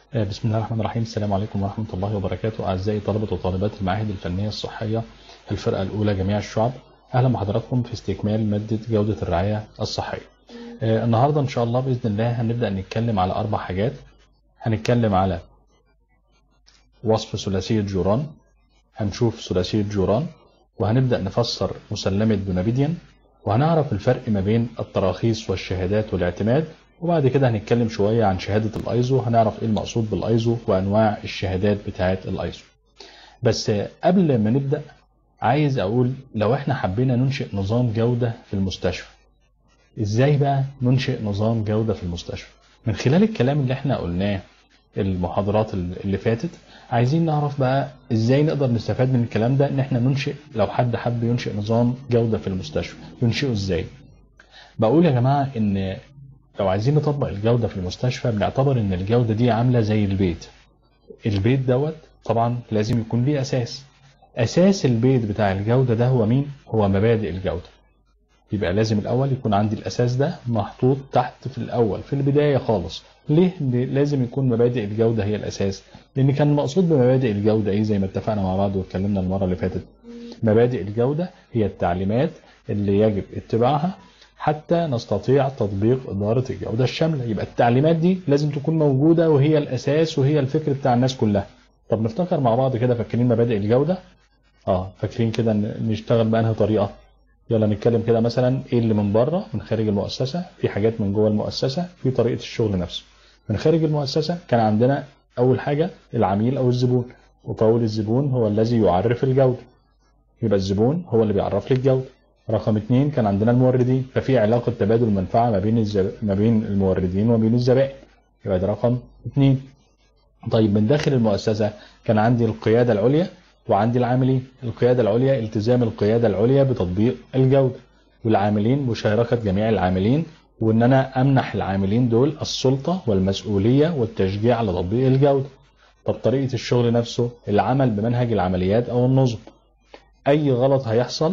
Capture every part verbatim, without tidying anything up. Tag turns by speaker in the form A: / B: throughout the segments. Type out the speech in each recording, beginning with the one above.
A: آه، بسم الله الرحمن الرحيم. السلام عليكم ورحمة الله وبركاته. أعزائي طلبة وطالبات المعاهد الفنية الصحية الفرقة الأولى جميع الشعب، أهلا بحضراتكم في استكمال مادة جودة الرعاية الصحية. آه، النهاردة إن شاء الله بإذن الله هنبدأ نتكلم على أربع حاجات. هنتكلم على وصف ثلاثية جوران، هنشوف ثلاثية جوران، وهنبدأ نفسر مسلمة بونابيديان، وهنعرف الفرق ما بين التراخيص والشهادات والاعتماد، وبعد كده هنتكلم شوية عن شهادة الايزو، هنعرف ايه المقصود بالايزو وانواع الشهادات بتاعة الايزو. بس قبل ما نبدأ عايز اقول لو احنا حبينا ننشئ نظام جودة في المستشفى، ازاي بقى ننشئ نظام جودة في المستشفى؟ من خلال الكلام اللي احنا قلناه المحاضرات اللي فاتت، عايزين نعرف بقى ازاي نقدر نستفاد من الكلام ده، ان احنا ننشئ، لو حد حب ينشئ نظام جودة في المستشفى ينشئه ازاي. بقول يا جماعة ان لو عايزين نطبق الجودة في المستشفى بنعتبر ان الجودة دي عاملة زي البيت. البيت دوت طبعا لازم يكون ليه اساس. اساس البيت بتاع الجودة ده هو مين؟ هو مبادئ الجودة. يبقى لازم الاول يكون عندي الاساس ده محطوط تحت في الاول في البداية خالص. ليه لازم يكون مبادئ الجودة هي الاساس؟ لان كان المقصود بمبادئ الجودة ايه زي ما اتفقنا مع بعض واتكلمنا المرة اللي فاتت. مبادئ الجودة هي التعليمات اللي يجب اتباعها حتى نستطيع تطبيق إدارة الجودة الشاملة. يبقى التعليمات دي لازم تكون موجودة وهي الأساس وهي الفكر بتاع الناس كلها. طب نفتكر مع بعض كده، فاكرين مبادئ الجودة؟ اه فاكرين كده نشتغل بأنهي طريقة؟ يلا نتكلم كده. مثلا ايه اللي من بره من خارج المؤسسة، في حاجات من جوه المؤسسة، في طريقة الشغل نفسه. من خارج المؤسسة كان عندنا أول حاجة العميل أو الزبون، وقول الزبون هو الذي يعرف الجودة، يبقى الزبون هو اللي بيعرف لي الجودة. رقم اتنين كان عندنا الموردين، ففي علاقة تبادل منفعة ما بين الزب... ما بين الموردين وما بين الزبائن، يبقى ده رقم اتنين. طيب من داخل المؤسسة كان عندي القيادة العليا وعندي العاملين. القيادة العليا التزام القيادة العليا بتطبيق الجودة، والعاملين مشاركة جميع العاملين، وان انا امنح العاملين دول السلطة والمسؤولية والتشجيع على تطبيق الجودة. طب طريقة الشغل نفسه العمل بمنهج العمليات او النظم. اي غلط هيحصل،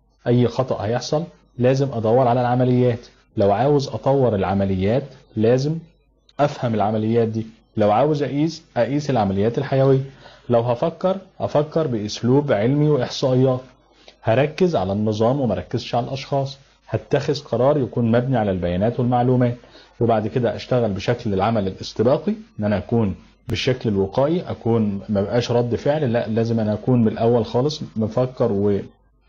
A: اي خطأ هيحصل لازم ادور على العمليات. لو عاوز اطور العمليات لازم افهم العمليات دي. لو عاوز اقيس اقيس العمليات الحيوية. لو هفكر افكر باسلوب علمي واحصائيات. هركز على النظام ومركزش على الاشخاص. هتخذ قرار يكون مبني على البيانات والمعلومات. وبعد كده اشتغل بشكل العمل الاستباقي، ان انا اكون بالشكل الوقائي، اكون ما بقاش رد فعل، لا لازم انا اكون من الاول خالص مفكر و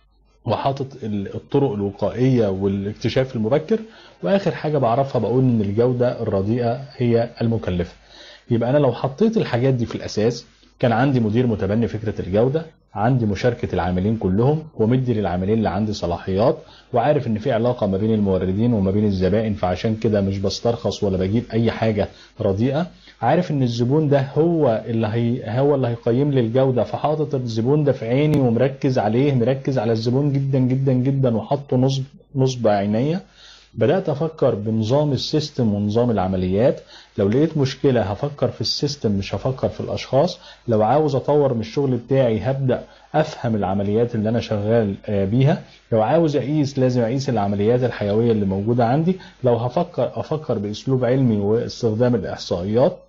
A: وحاطط الطرق الوقائية والاكتشاف المبكر. واخر حاجة بعرفها بقول ان الجودة الرديئة هي المكلفة. يبقى انا لو حطيت الحاجات دي في الاساس، كان عندي مدير متبني فكرة الجودة، عندي مشاركة العاملين كلهم، ومدي للعاملين اللي عندي صلاحيات، وعارف ان في علاقة ما بين الموردين وما بين الزبائن، فعشان كده مش بسترخص ولا بجيب اي حاجة رديئة. عارف ان الزبون ده هو اللي هي هو اللي هيقيم لي الجودة، فحاطط الزبون ده في عيني ومركز عليه، مركز على الزبون جدا جدا جدا، وحطه نصب نصب عينيا. بدأت أفكر بنظام السيستم ونظام العمليات. لو لقيت مشكلة هفكر في السيستم مش هفكر في الأشخاص. لو عاوز أطور من الشغل بتاعي هبدأ أفهم العمليات اللي أنا شغال بيها. لو عاوز أقيس لازم أقيس العمليات الحيوية اللي موجودة عندي. لو هفكر أفكر بأسلوب علمي واستخدام الإحصائيات.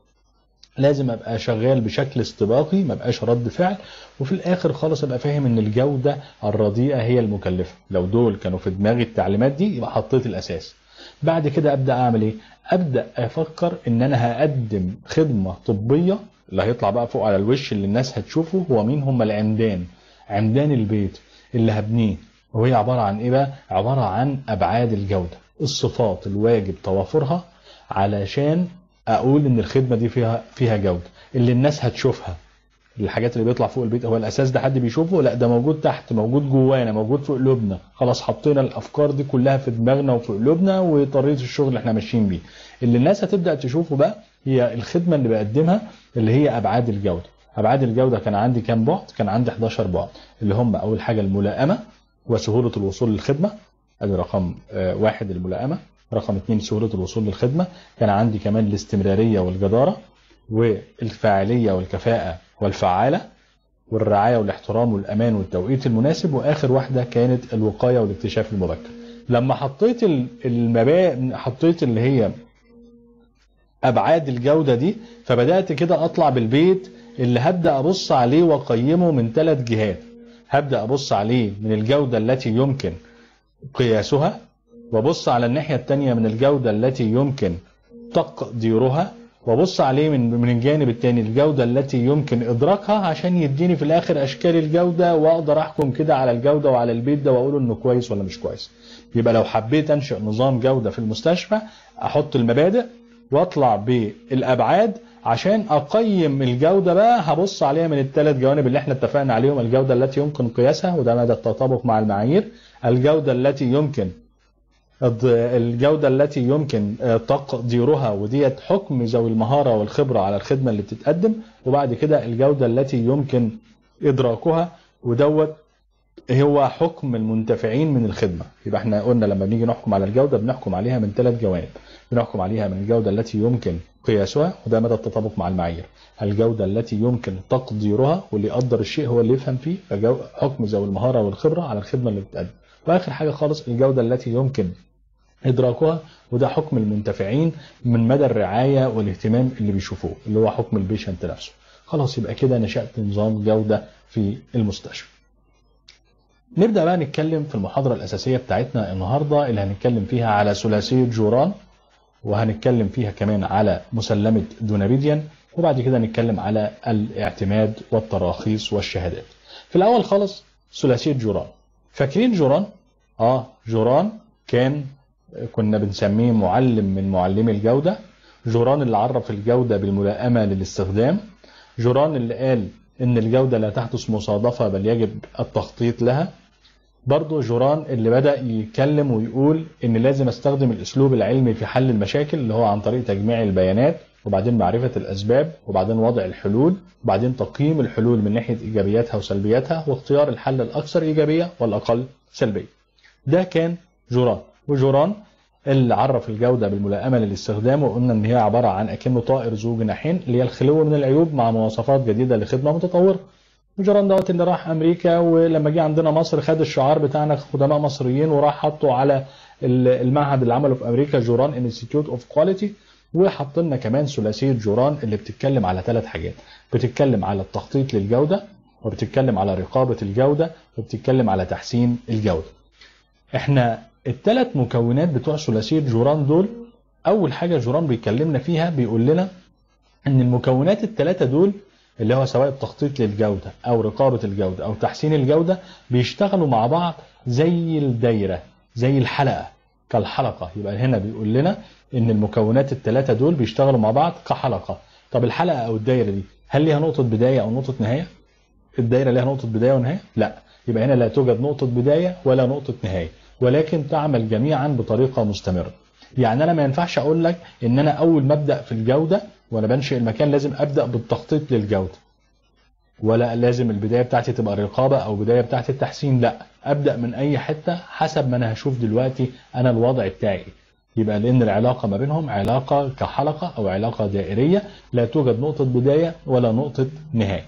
A: لازم ابقى شغال بشكل استباقي ما بقاش رد فعل. وفي الاخر خالص ابقى فاهم ان الجودة الرديئة هي المكلفة. لو دول كانوا في دماغي التعليمات دي يبقى حطيت الاساس. بعد كده ابدا اعمل ايه؟ ابدا افكر ان انا هقدم خدمة طبية. اللي هيطلع بقى فوق على الوش اللي الناس هتشوفه هو مين؟ هم العمدان، عمدان البيت اللي هبنيه. وهي عبارة عن ايه بقى؟ عبارة عن ابعاد الجودة، الصفات الواجب توافرها علشان اقول ان الخدمه دي فيها فيها جوده اللي الناس هتشوفها. الحاجات اللي بيطلع فوق البيت هو الاساس ده حد بيشوفه؟ لا، ده موجود تحت، موجود جوانا، موجود في قلوبنا. خلاص حطينا الافكار دي كلها في دماغنا وفي قلوبنا وطريقه الشغل اللي احنا ماشيين بيه. اللي الناس هتبدا تشوفه بقى هي الخدمه اللي بقدمها، اللي هي ابعاد الجوده. ابعاد الجوده كان عندي كام بعد؟ كان عندي حداشر بعد، اللي هم اول حاجه الملائمه وسهوله الوصول للخدمه. ادي رقم واحد الملائمه. رقم اثنين سهولة الوصول للخدمة. كان عندي كمان الاستمرارية والجدارة والفاعلية والكفاءة والفعالة والرعاية والاحترام والأمان والتوقيت المناسب. وآخر واحدة كانت الوقاية والاكتشاف المبكر. لما حطيت المبادئ، حطيت اللي هي ابعاد الجوده دي، فبدات كده اطلع بالبيت اللي هبدا ابص عليه واقيمه من ثلاث جهات. هبدا ابص عليه من الجوده التي يمكن قياسها، وابص على الناحيه الثانيه من الجوده التي يمكن تقديرها، وابص عليه من من الجانب الثاني الجوده التي يمكن ادراكها، عشان يديني في الاخر اشكال الجوده، واقدر احكم كده على الجوده وعلى البيت ده واقول انه كويس ولا مش كويس. يبقى لو حبيت انشئ نظام جوده في المستشفى، احط المبادئ واطلع بالابعاد عشان اقيم الجوده بقى. هبص عليها من الثلاث جوانب اللي احنا اتفقنا عليهم: الجوده التي يمكن قياسها وده مدى التطابق مع المعايير، الجوده التي يمكن الجودة التي يمكن تقديرها وديت حكم ذوي المهارة والخبرة على الخدمة اللي بتتقدم، وبعد كده الجودة التي يمكن إدراكها ودوت هو حكم المنتفعين من الخدمة. يبقى احنا قلنا لما بنيجي نحكم على الجودة بنحكم عليها من ثلاث جوانب: بنحكم عليها من الجودة التي يمكن قياسها وده مدى التطابق مع المعايير، الجودة التي يمكن تقديرها واللي يقدر الشيء هو اللي يفهم فيه، حكم ذوي المهارة والخبرة على الخدمة اللي بتتقدم، وآخر حاجة خالص الجودة التي يمكن إدراكها وده حكم المنتفعين من مدى الرعاية والاهتمام اللي بيشوفوه، اللي هو حكم البيشنت نفسه. خلاص يبقى كده نشأت نظام جودة في المستشفى. نبدأ بقى نتكلم في المحاضرة الأساسية بتاعتنا النهاردة اللي هنتكلم فيها على ثلاثية جوران، وهنتكلم فيها كمان على مسلمة دونابيديان، وبعد كده نتكلم على الاعتماد والتراخيص والشهادات. في الأول خالص ثلاثية جوران. فاكرين جوران؟ آه جوران كان كنا بنسميه معلم من معلمي الجودة. جوران اللي عرف الجودة بالملائمة للاستخدام. جوران اللي قال إن الجودة لا تحدث مصادفة بل يجب التخطيط لها. برضو جوران اللي بدأ يتكلم ويقول إن لازم استخدم الأسلوب العلمي في حل المشاكل، اللي هو عن طريق تجميع البيانات وبعدين معرفة الأسباب وبعدين وضع الحلول وبعدين تقييم الحلول من ناحية إيجابياتها وسلبياتها واختيار الحل الأكثر إيجابية والأقل سلبية. ده كان جوران. وجوران اللي عرف الجودة بالملائمة للاستخدام وقلنا ان هي عبارة عن اكنه طائر ذو جناحين، اللي هي الخلو من العيوب مع مواصفات جديدة لخدمة متطورة. وجوران دوت اللي راح امريكا ولما جه عندنا مصر خد الشعار بتاعنا خدماء مصريين وراح حطه على المعهد اللي عمله في امريكا جوران انستيتيوت اوف كواليتي، وحط لنا كمان ثلاثية جوران اللي بتتكلم على ثلاث حاجات: بتتكلم على التخطيط للجودة، وبتتكلم على رقابة الجودة، وبتتكلم على تحسين الجودة. احنا الثلاث مكونات بتوع ثلاثية جوران دول، أول حاجة جوران بيكلمنا فيها بيقول لنا إن المكونات الثلاثة دول اللي هو سواء التخطيط للجودة أو رقابة الجودة أو تحسين الجودة بيشتغلوا مع بعض زي الدايرة، زي الحلقة، كالحلقة. يبقى هنا بيقول لنا إن المكونات الثلاثة دول بيشتغلوا مع بعض كحلقة. طب الحلقة أو الدايرة دي هل ليها نقطة بداية أو نقطة نهاية؟ الدايرة ليها نقطة بداية ونهاية؟ لا. يبقى هنا لا توجد نقطة بداية ولا نقطة نهاية، ولكن تعمل جميعا بطريقة مستمرة. يعني أنا ما ينفعش أقول لك إن أنا أول ما أبدأ في الجودة وأنا بنشئ المكان لازم أبدأ بالتخطيط للجودة، ولا لازم البداية بتاعتي تبقى الرقابة أو بداية بتاعتي التحسين. لا، أبدأ من أي حتة حسب ما أنا هشوف دلوقتي أنا الوضع بتاعي. يبقى لأن العلاقة ما بينهم علاقة كحلقة أو علاقة دائرية، لا توجد نقطة بداية ولا نقطة نهاية.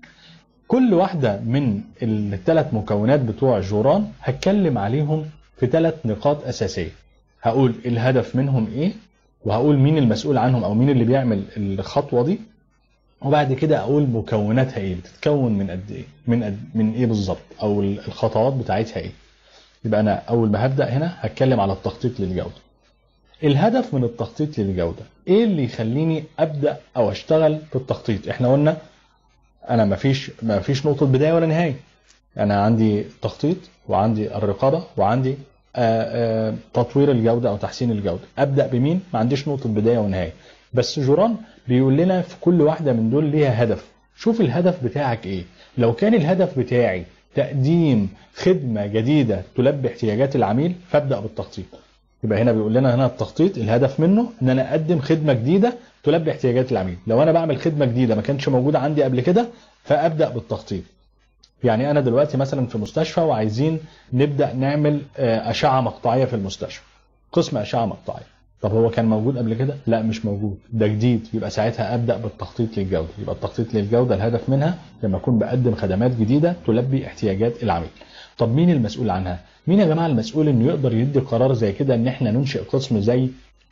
A: كل واحدة من الثلاث مكونات بتوع جوران هتكلم عليهم في ثلاث نقاط أساسية. هقول الهدف منهم إيه، وهقول مين المسؤول عنهم أو مين اللي بيعمل الخطوة دي، وبعد كده أقول مكوناتها إيه، بتتكون من قد إيه، من قد من إيه بالظبط، أو الخطوات بتاعتها إيه. يبقى أنا أول ما هبدأ هنا هتكلم على التخطيط للجودة. الهدف من التخطيط للجودة إيه اللي يخليني أبدأ أو أشتغل في التخطيط؟ إحنا قلنا أنا مفيش مفيش نقطة بداية ولا نهاية. أنا عندي تخطيط وعندي الرقابة وعندي آآ آآ تطوير الجودة أو تحسين الجودة. أبدأ بمين؟ ما عنديش نقطة بداية ونهاية. بس جوران بيقول لنا في كل واحدة من دول ليها هدف. شوف الهدف بتاعك إيه. لو كان الهدف بتاعي تقديم خدمة جديدة تلبي احتياجات العميل فابدأ بالتخطيط. يبقى هنا بيقول لنا هنا التخطيط الهدف منه ان انا اقدم خدمة جديدة تلبي احتياجات العميل. لو انا بعمل خدمة جديدة ما كانتش موجودة عندي قبل كده فابدأ بالتخطيط. يعني انا دلوقتي مثلا في مستشفى وعايزين نبدأ نعمل اشعة مقطعية في المستشفى، قسم اشعة مقطعية. طب هو كان موجود قبل كده؟ لا مش موجود، ده جديد. يبقى ساعتها ابدأ بالتخطيط للجودة. يبقى التخطيط للجودة الهدف منها لما اكون بقدم خدمات جديدة تلبي احتياجات العميل. طب مين المسؤول عنها؟ مين يا جماعة المسؤول انه يقدر يدي قرار زي كده ان احنا ننشئ قسم زي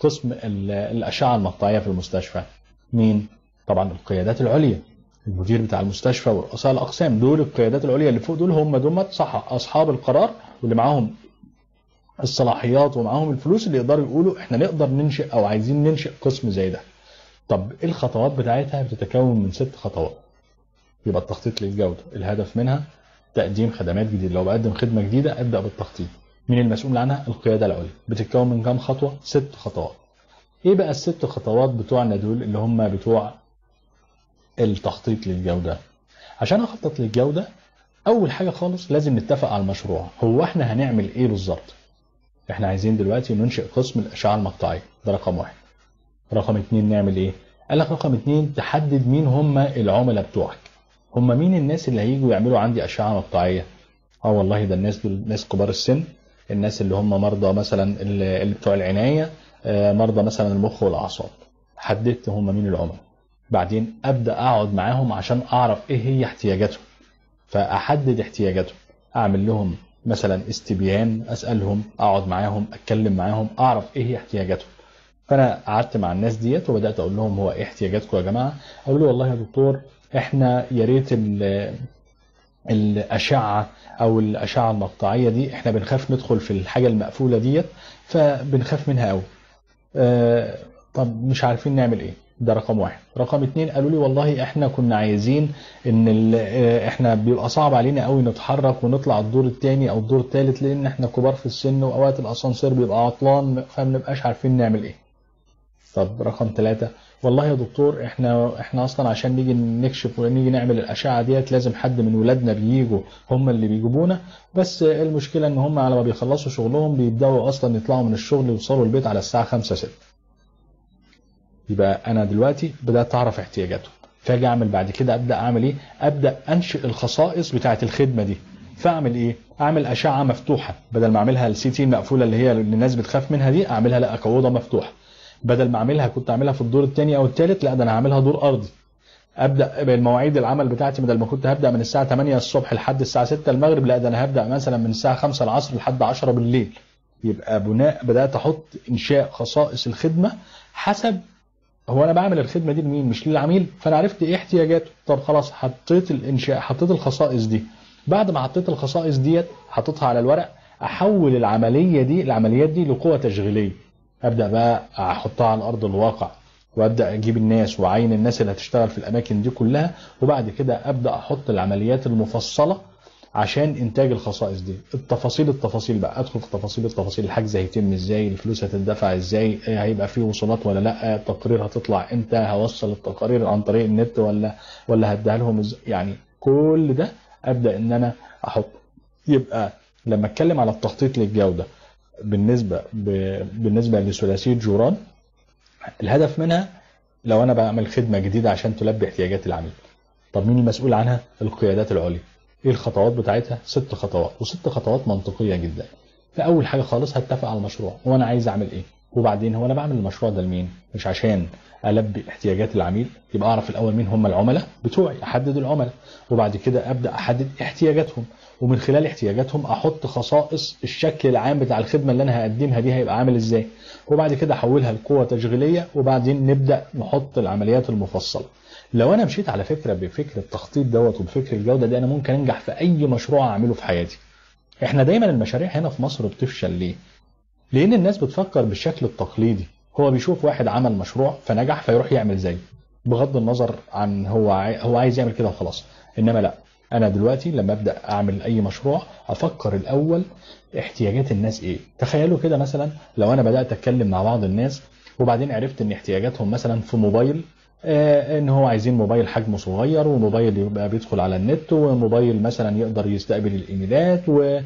A: قسم الاشعه المقطعيه في المستشفى؟ مين؟ طبعا القيادات العليا، المدير بتاع المستشفى ورؤساء الاقسام، دول القيادات العليا اللي فوق، دول هم دول صح اصحاب القرار واللي معاهم الصلاحيات ومعاهم الفلوس اللي يقدروا يقولوا احنا نقدر ننشئ او عايزين ننشئ قسم زي ده. طب ايه الخطوات بتاعتها؟ بتتكون من ست خطوات. يبقى التخطيط للجوده، الهدف منها تقديم خدمات جديده، لو بقدم خدمه جديده ابدا بالتخطيط. مين المسؤول عنها؟ القياده العليا. بتتكون من كام خطوه؟ ست خطوات. ايه بقى الست خطوات بتوعنا دول اللي هم بتوع التخطيط للجوده؟ عشان اخطط للجوده اول حاجه خالص لازم نتفق على المشروع. هو احنا هنعمل ايه بالظبط؟ احنا عايزين دلوقتي ننشئ قسم الاشعه المقطعيه، ده رقم واحد. رقم اتنين نعمل ايه؟ قال لك رقم اتنين تحدد مين هم العملاء بتوعك. هم مين الناس اللي هيجوا يعملوا عندي اشعه مقطعيه؟ اه والله ده الناس دول ناس كبار السن، الناس اللي هم مرضى مثلا اللي بتوع العنايه، مرضى مثلا المخ والاعصاب. حددت هم مين العملاء. بعدين ابدا اقعد معاهم عشان اعرف ايه هي احتياجاتهم، فاحدد احتياجاتهم، اعمل لهم مثلا استبيان، اسالهم، اقعد معاهم، اتكلم معاهم، اعرف ايه هي احتياجاتهم. فانا قعدت مع الناس ديت وبدات اقول لهم هو ايه احتياجاتكم يا جماعه؟ قالوا لي والله يا دكتور احنا يا ريت الاشعه او الاشعه المقطعيه دي احنا بنخاف ندخل في الحاجه المقفوله ديت، فبنخاف منها قوي. آه طب مش عارفين نعمل ايه. ده رقم واحد. رقم اتنين قالوا لي والله احنا كنا عايزين ان احنا بيبقى صعب علينا قوي نتحرك ونطلع الدور الثاني او الدور الثالث لان احنا كبار في السن واوقات الاسانسير بيبقى عطلان فما بنبقاش عارفين نعمل ايه. طب رقم ثلاثة والله يا دكتور احنا احنا اصلا عشان نيجي نكشف ونيجي نعمل الاشعه ديت لازم حد من ولادنا بييجوا هم اللي بيجيبونا، بس المشكله ان هم على ما بيخلصوا شغلهم بيبداوا اصلا يطلعوا من الشغل يوصلوا البيت على الساعه خمسة ستة. يبقى انا دلوقتي بدات اعرف احتياجاتهم، فاجي اعمل بعد كده ابدا اعمل ايه؟ ابدا انشئ الخصائص بتاعه الخدمه دي. فاعمل ايه؟ اعمل اشعه مفتوحه، بدل ما اعملها السي تي المقفوله اللي هي اللي الناس بتخاف منها دي، اعملها لا كوضه مفتوحه. بدل ما اعملها كنت اعملها في الدور الثاني او الثالث، لا ده انا هعملها دور ارضي. ابدا بالمواعيد العمل بتاعتي، بدل ما كنت هبدا من الساعه ثمانية الصبح لحد الساعه ستة المغرب، لا ده انا هبدا مثلا من الساعه خمسة العصر لحد عشرة بالليل. يبقى بناء بدات احط انشاء خصائص الخدمه حسب هو انا بعمل الخدمه دي لمين؟ مش للعميل. فانا عرفت ايه احتياجاته. طب خلاص حطيت الانشاء، حطيت الخصائص دي. بعد ما حطيت الخصائص ديت حطيتها على الورق، احول العمليه دي العمليات دي لقوه تشغيليه. ابدا بقى احطها على ارض الواقع وابدا اجيب الناس واعين الناس اللي هتشتغل في الاماكن دي كلها، وبعد كده ابدا احط العمليات المفصله عشان انتاج الخصائص دي. التفاصيل التفاصيل بقى ادخل في تفاصيل التفاصيل، الحجز هيتم ازاي، الفلوس هتدفع ازاي، هيبقى فيه وصولات ولا لا، التقارير هتطلع امتى، هوصل التقارير عن طريق النت ولا ولا هديها لهم ازاي، يعني كل ده ابدا ان انا احطه. يبقى لما اتكلم على التخطيط للجوده بالنسبه ب... بالنسبه لثلاثيه جوران، الهدف منها لو انا بعمل خدمه جديده عشان تلبي احتياجات العميل، طب مين المسؤول عنها؟ القيادات العليا. ايه الخطوات بتاعتها؟ ست خطوات، وست خطوات منطقيه جدا. فاول حاجه خالص هتفق على المشروع، هو انا عايز اعمل ايه، وبعدين هو انا بعمل المشروع ده لمين؟ مش عشان البي احتياجات العميل، يبقى اعرف الاول مين هم العملاء بتوعي، احدد العملاء، وبعد كده ابدا احدد احتياجاتهم، ومن خلال احتياجاتهم احط خصائص الشكل العام بتاع الخدمه اللي انا هقدمها دي هيبقى عامل ازاي، وبعد كده احولها لقوه تشغيليه، وبعدين نبدا نحط العمليات المفصله. لو انا مشيت على فكره بفكر التخطيط دوت وبفكر الجوده دي، انا ممكن انجح في اي مشروع اعمله في حياتي. احنا دايما المشاريع هنا في مصر بتفشل ليه؟ لان الناس بتفكر بالشكل التقليدي، هو بيشوف واحد عمل مشروع فنجح فيروح يعمل زيه، بغض النظر عن هو عاي... هو عايز يعمل كده وخلاص. انما لا، انا دلوقتي لما ابدا اعمل اي مشروع افكر الاول احتياجات الناس ايه. تخيلوا كده مثلا لو انا بدات اتكلم مع بعض الناس وبعدين عرفت ان احتياجاتهم مثلا في موبايل، آه ان هو عايزين موبايل حجمه صغير، وموبايل يبقى بيدخل على النت، وموبايل مثلا يقدر يستقبل الايميلات،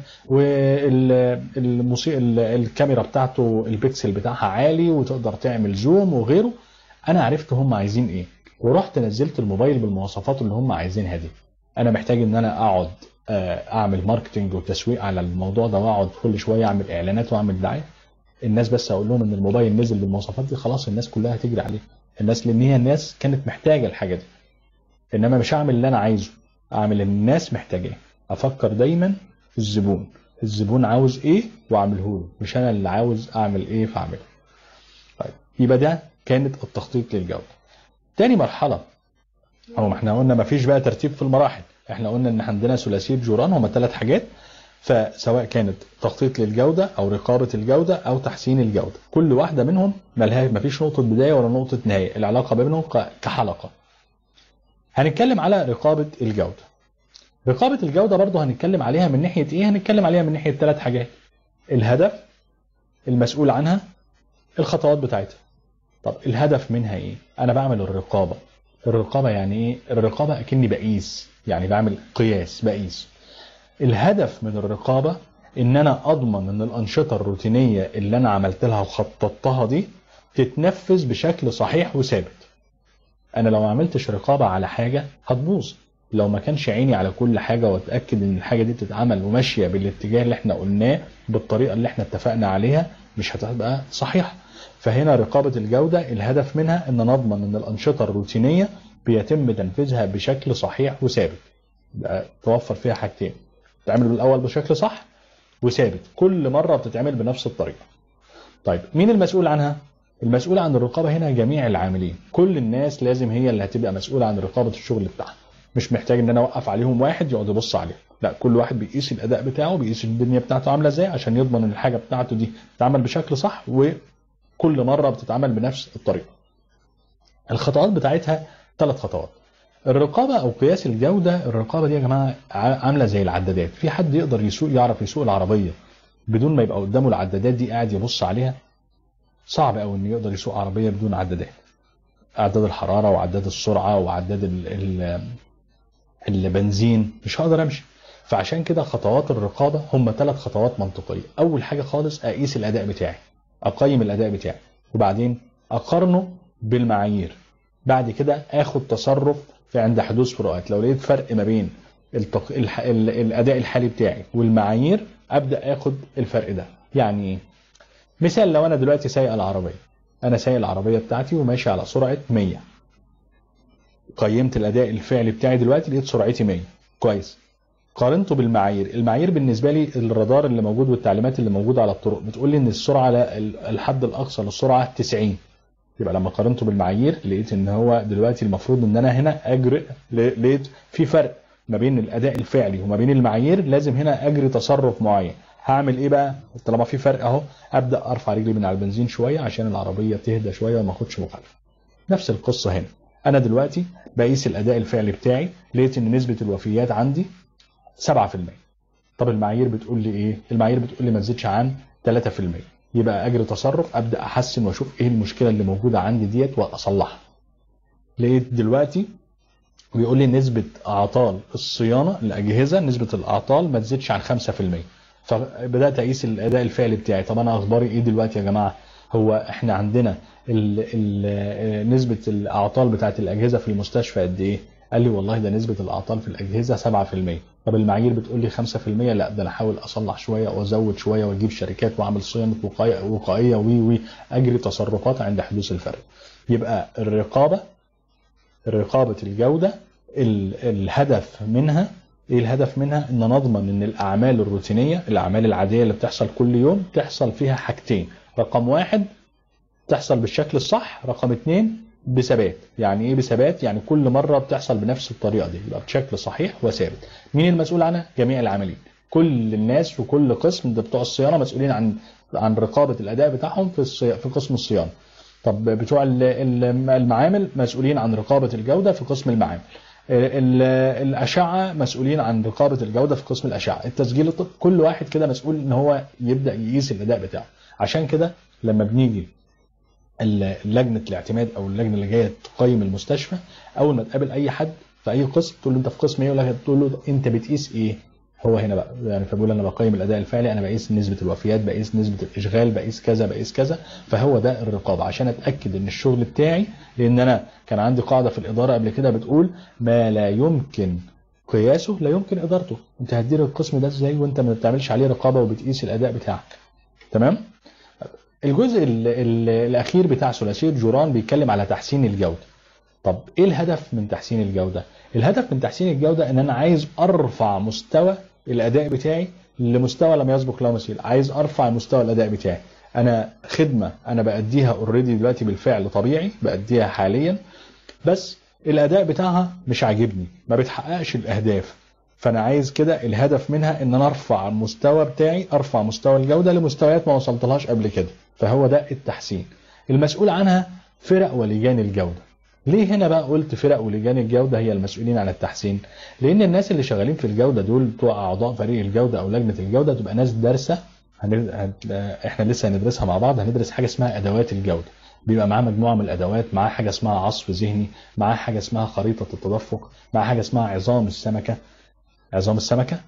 A: والموسيقى الكاميرا بتاعته البكسل بتاعها عالي وتقدر تعمل زوم وغيره. انا عرفت هم عايزين ايه ورحت نزلت الموبايل بالمواصفات اللي هم عايزينها دي. انا محتاج ان انا اقعد اعمل ماركتنج وتسويق على الموضوع ده، واقعد كل شويه اعمل اعلانات واعمل دعايه. الناس بس اقول لهم ان الموبايل نزل بالمواصفات دي، خلاص الناس كلها هتجري عليه. الناس لان هي الناس كانت محتاجه الحاجه دي. انما مش هعمل اللي انا عايزه، اعمل اللي الناس محتاجاه. افكر دايما في الزبون، الزبون عاوز ايه واعمله له، مش انا اللي عاوز اعمل ايه فاعمله. طيب يبقى ده كانت التخطيط للجوده. تاني مرحله، هو ما احنا قلنا ما فيش بقى ترتيب في المراحل، احنا قلنا ان عندنا ثلاثيه جوران هما ثلاث حاجات، فسواء كانت تخطيط للجوده او رقابه الجوده او تحسين الجوده، كل واحده منهم مالها ما فيش نقطه بدايه ولا نقطه نهايه، العلاقه بينهم كحلقه. هنتكلم على رقابه الجوده. رقابه الجوده برضه هنتكلم عليها من ناحيه ايه؟ هنتكلم عليها من ناحيه ثلاث حاجات: الهدف، المسؤول عنها، الخطوات بتاعتها. طب الهدف منها ايه؟ انا بعمل الرقابه. الرقابه يعني ايه؟ الرقابه اكني بقيس، يعني بعمل قياس، بقيس. الهدف من الرقابه ان انا اضمن ان الانشطه الروتينيه اللي انا عملت لها وخططتها دي تتنفذ بشكل صحيح وثابت. انا لو ما عملتش رقابه على حاجه هتبوظ، لو ما كانش عيني على كل حاجه واتاكد ان الحاجه دي بتتعمل وماشيه بالاتجاه اللي احنا قلناه بالطريقه اللي احنا اتفقنا عليها، مش هتبقى صحيحه. فهنا رقابه الجوده الهدف منها ان نضمن ان الانشطه الروتينيه بيتم تنفيذها بشكل صحيح وثابت. بقى توفر فيها حاجتين: بتتعمل بالاول بشكل صح وثابت، كل مره بتتعمل بنفس الطريقه. طيب مين المسؤول عنها؟ المسؤول عن الرقابه هنا جميع العاملين، كل الناس لازم هي اللي هتبقى مسؤوله عن رقابه الشغل بتاعها. مش محتاج ان انا اوقف عليهم واحد يقعد يبص عليهم، لا، كل واحد بيقيس الاداء بتاعه، بيقيس الدنيا بتاعته عامله ازاي عشان يضمن ان الحاجه بتاعته دي تتعمل بشكل صح وكل مره بتتعمل بنفس الطريقه. الخطوات بتاعتها ثلاث خطوات. الرقابه او قياس الجوده، الرقابه دي يا جماعه عامله زي العدادات. في حد يقدر يسوق يعرف يسوق العربيه بدون ما يبقى قدامه العدادات دي قاعد يبص عليها؟ صعب قوي انه يقدر يسوق عربيه بدون عدادات. اعداد الحراره وعداد السرعه وعداد ال ال البنزين، مش هقدر امشي. فعشان كده خطوات الرقابه هم ثلاث خطوات منطقيه. اول حاجه خالص اقيس الاداء بتاعي، اقيم الاداء بتاعي، وبعدين اقارنه بالمعايير. بعد كده اخد تصرف في عند حدوث فروقات، لو لقيت فرق ما بين التق... الح... ال... الاداء الحالي بتاعي والمعايير ابدا اخد الفرق ده. يعني ايه؟ مثال، لو انا دلوقتي سايق العربيه، انا سايق العربيه بتاعتي وماشي على سرعه مية، قيمت الاداء الفعلي بتاعي دلوقتي لقيت سرعتي مية، كويس. قارنته بالمعايير، المعايير بالنسبه لي الرادار اللي موجود والتعليمات اللي موجوده على الطرق بتقول لي ان السرعه الحد الاقصى للسرعه تسعين. يبقى لما قارنته بالمعايير لقيت ان هو دلوقتي المفروض ان انا هنا اجري، لقيت في فرق ما بين الاداء الفعلي وما بين المعايير، لازم هنا اجري تصرف معين. هعمل ايه بقى طالما في فرق اهو؟ ابدا ارفع رجلي من على البنزين شويه عشان العربيه تهدى شويه وما اخدش مخالفه. نفس القصه هنا، انا دلوقتي بقيس الاداء الفعلي بتاعي، لقيت ان نسبه الوفيات عندي سبعة في المية. طب المعايير بتقول لي ايه؟ المعايير بتقول لي ما تزيدش عن ثلاثة في المية. يبقى اجري تصرف، ابدا احسن واشوف ايه المشكله اللي موجوده عندي ديت واصلحها. لقيت دلوقتي بيقول لي نسبه اعطال الصيانه الاجهزه، نسبه الاعطال ما تزيدش عن خمسة في المية. فبدات اقيس الاداء الفعلي بتاعي. طب انا اخباري ايه دلوقتي يا جماعه؟ هو احنا عندنا ال ال نسبه الاعطال بتاعه الاجهزه في المستشفى قد ايه؟ قال لي والله ده نسبه الاعطال في الاجهزه سبعة في المية. طب المعايير بتقول لي خمسة في المية، لا ده انا احاول اصلح شويه وازود شويه واجيب شركات واعمل صيانه وقائيه وي وي اجري تصرفات عند حدوث الفرق. يبقى الرقابه، رقابه الجوده، الهدف منها ايه؟ الهدف منها ان نضمن ان الاعمال الروتينيه، الاعمال العاديه اللي بتحصل كل يوم تحصل فيها حاجتين: رقم واحد تحصل بالشكل الصح، رقم اتنين بثبات. يعني ايه بثبات؟ يعني كل مره بتحصل بنفس الطريقه دي، يبقى بشكل صحيح وثابت. مين المسؤول عنها؟ جميع العاملين، كل الناس وكل قسم. ده بتوع الصيانه مسؤولين عن عن رقابه الاداء بتاعهم في الصي... في قسم الصيانه. طب بتوع المعامل مسؤولين عن رقابه الجوده في قسم المعامل. الاشعه مسؤولين عن رقابه الجوده في قسم الاشعه. التسجيل الطبي، كل واحد كده مسؤول ان هو يبدا يقيس الاداء بتاعه. عشان كده لما بنيجي لجنه الاعتماد او اللجنه اللي جايه تقيم المستشفى، اول ما تقابل اي حد في اي قسم تقول له انت في قسم ايه، ولا تقول له انت بتقيس ايه؟ هو هنا بقى يعني فبقول انا بقيم الاداء الفعلي، انا بقيس نسبه الوفيات، بقيس نسبه الاشغال، بقيس كذا بقيس كذا. فهو ده الرقابه، عشان اتاكد ان الشغل بتاعي، لان انا كان عندي قاعده في الاداره قبل كده بتقول ما لا يمكن قياسه لا يمكن ادارته. انت هتدير القسم ده ازاي وانت ما بتعملش عليه رقابه وبتقيس الاداء بتاعك؟ تمام. الجزء ال ال الاخير بتاع ثلاثيه جوران بيتكلم على تحسين الجوده. طب ايه الهدف من تحسين الجوده؟ الهدف من تحسين الجوده ان انا عايز ارفع مستوى الاداء بتاعي لمستوى لم يسبق له مثيل. عايز ارفع مستوى الاداء بتاعي. انا خدمه انا باديها اوريدي دلوقتي بالفعل طبيعي، باديها حاليا، بس الاداء بتاعها مش عاجبني، ما بتحققش الاهداف. فانا عايز كده الهدف منها ان انا ارفع المستوى بتاعي، ارفع مستوى الجوده لمستويات ما وصلتلهاش قبل كده، فهو ده التحسين. المسؤول عنها فرق ولجان الجوده. ليه هنا بقى قلت فرق ولجان الجوده هي المسؤولين عن التحسين؟ لان الناس اللي شغالين في الجوده دول بتوع اعضاء فريق الجوده او لجنه الجوده تبقى ناس دارسه. هن... هن... احنا لسه هندرسها مع بعض. هندرس حاجه اسمها ادوات الجوده، بيبقى معاه مجموعه من الادوات، معاه حاجه اسمها عصف ذهني، معاه حاجه اسمها خريطه التدفق، معاه حاجه اسمها عظام السمكه. عظام السمكه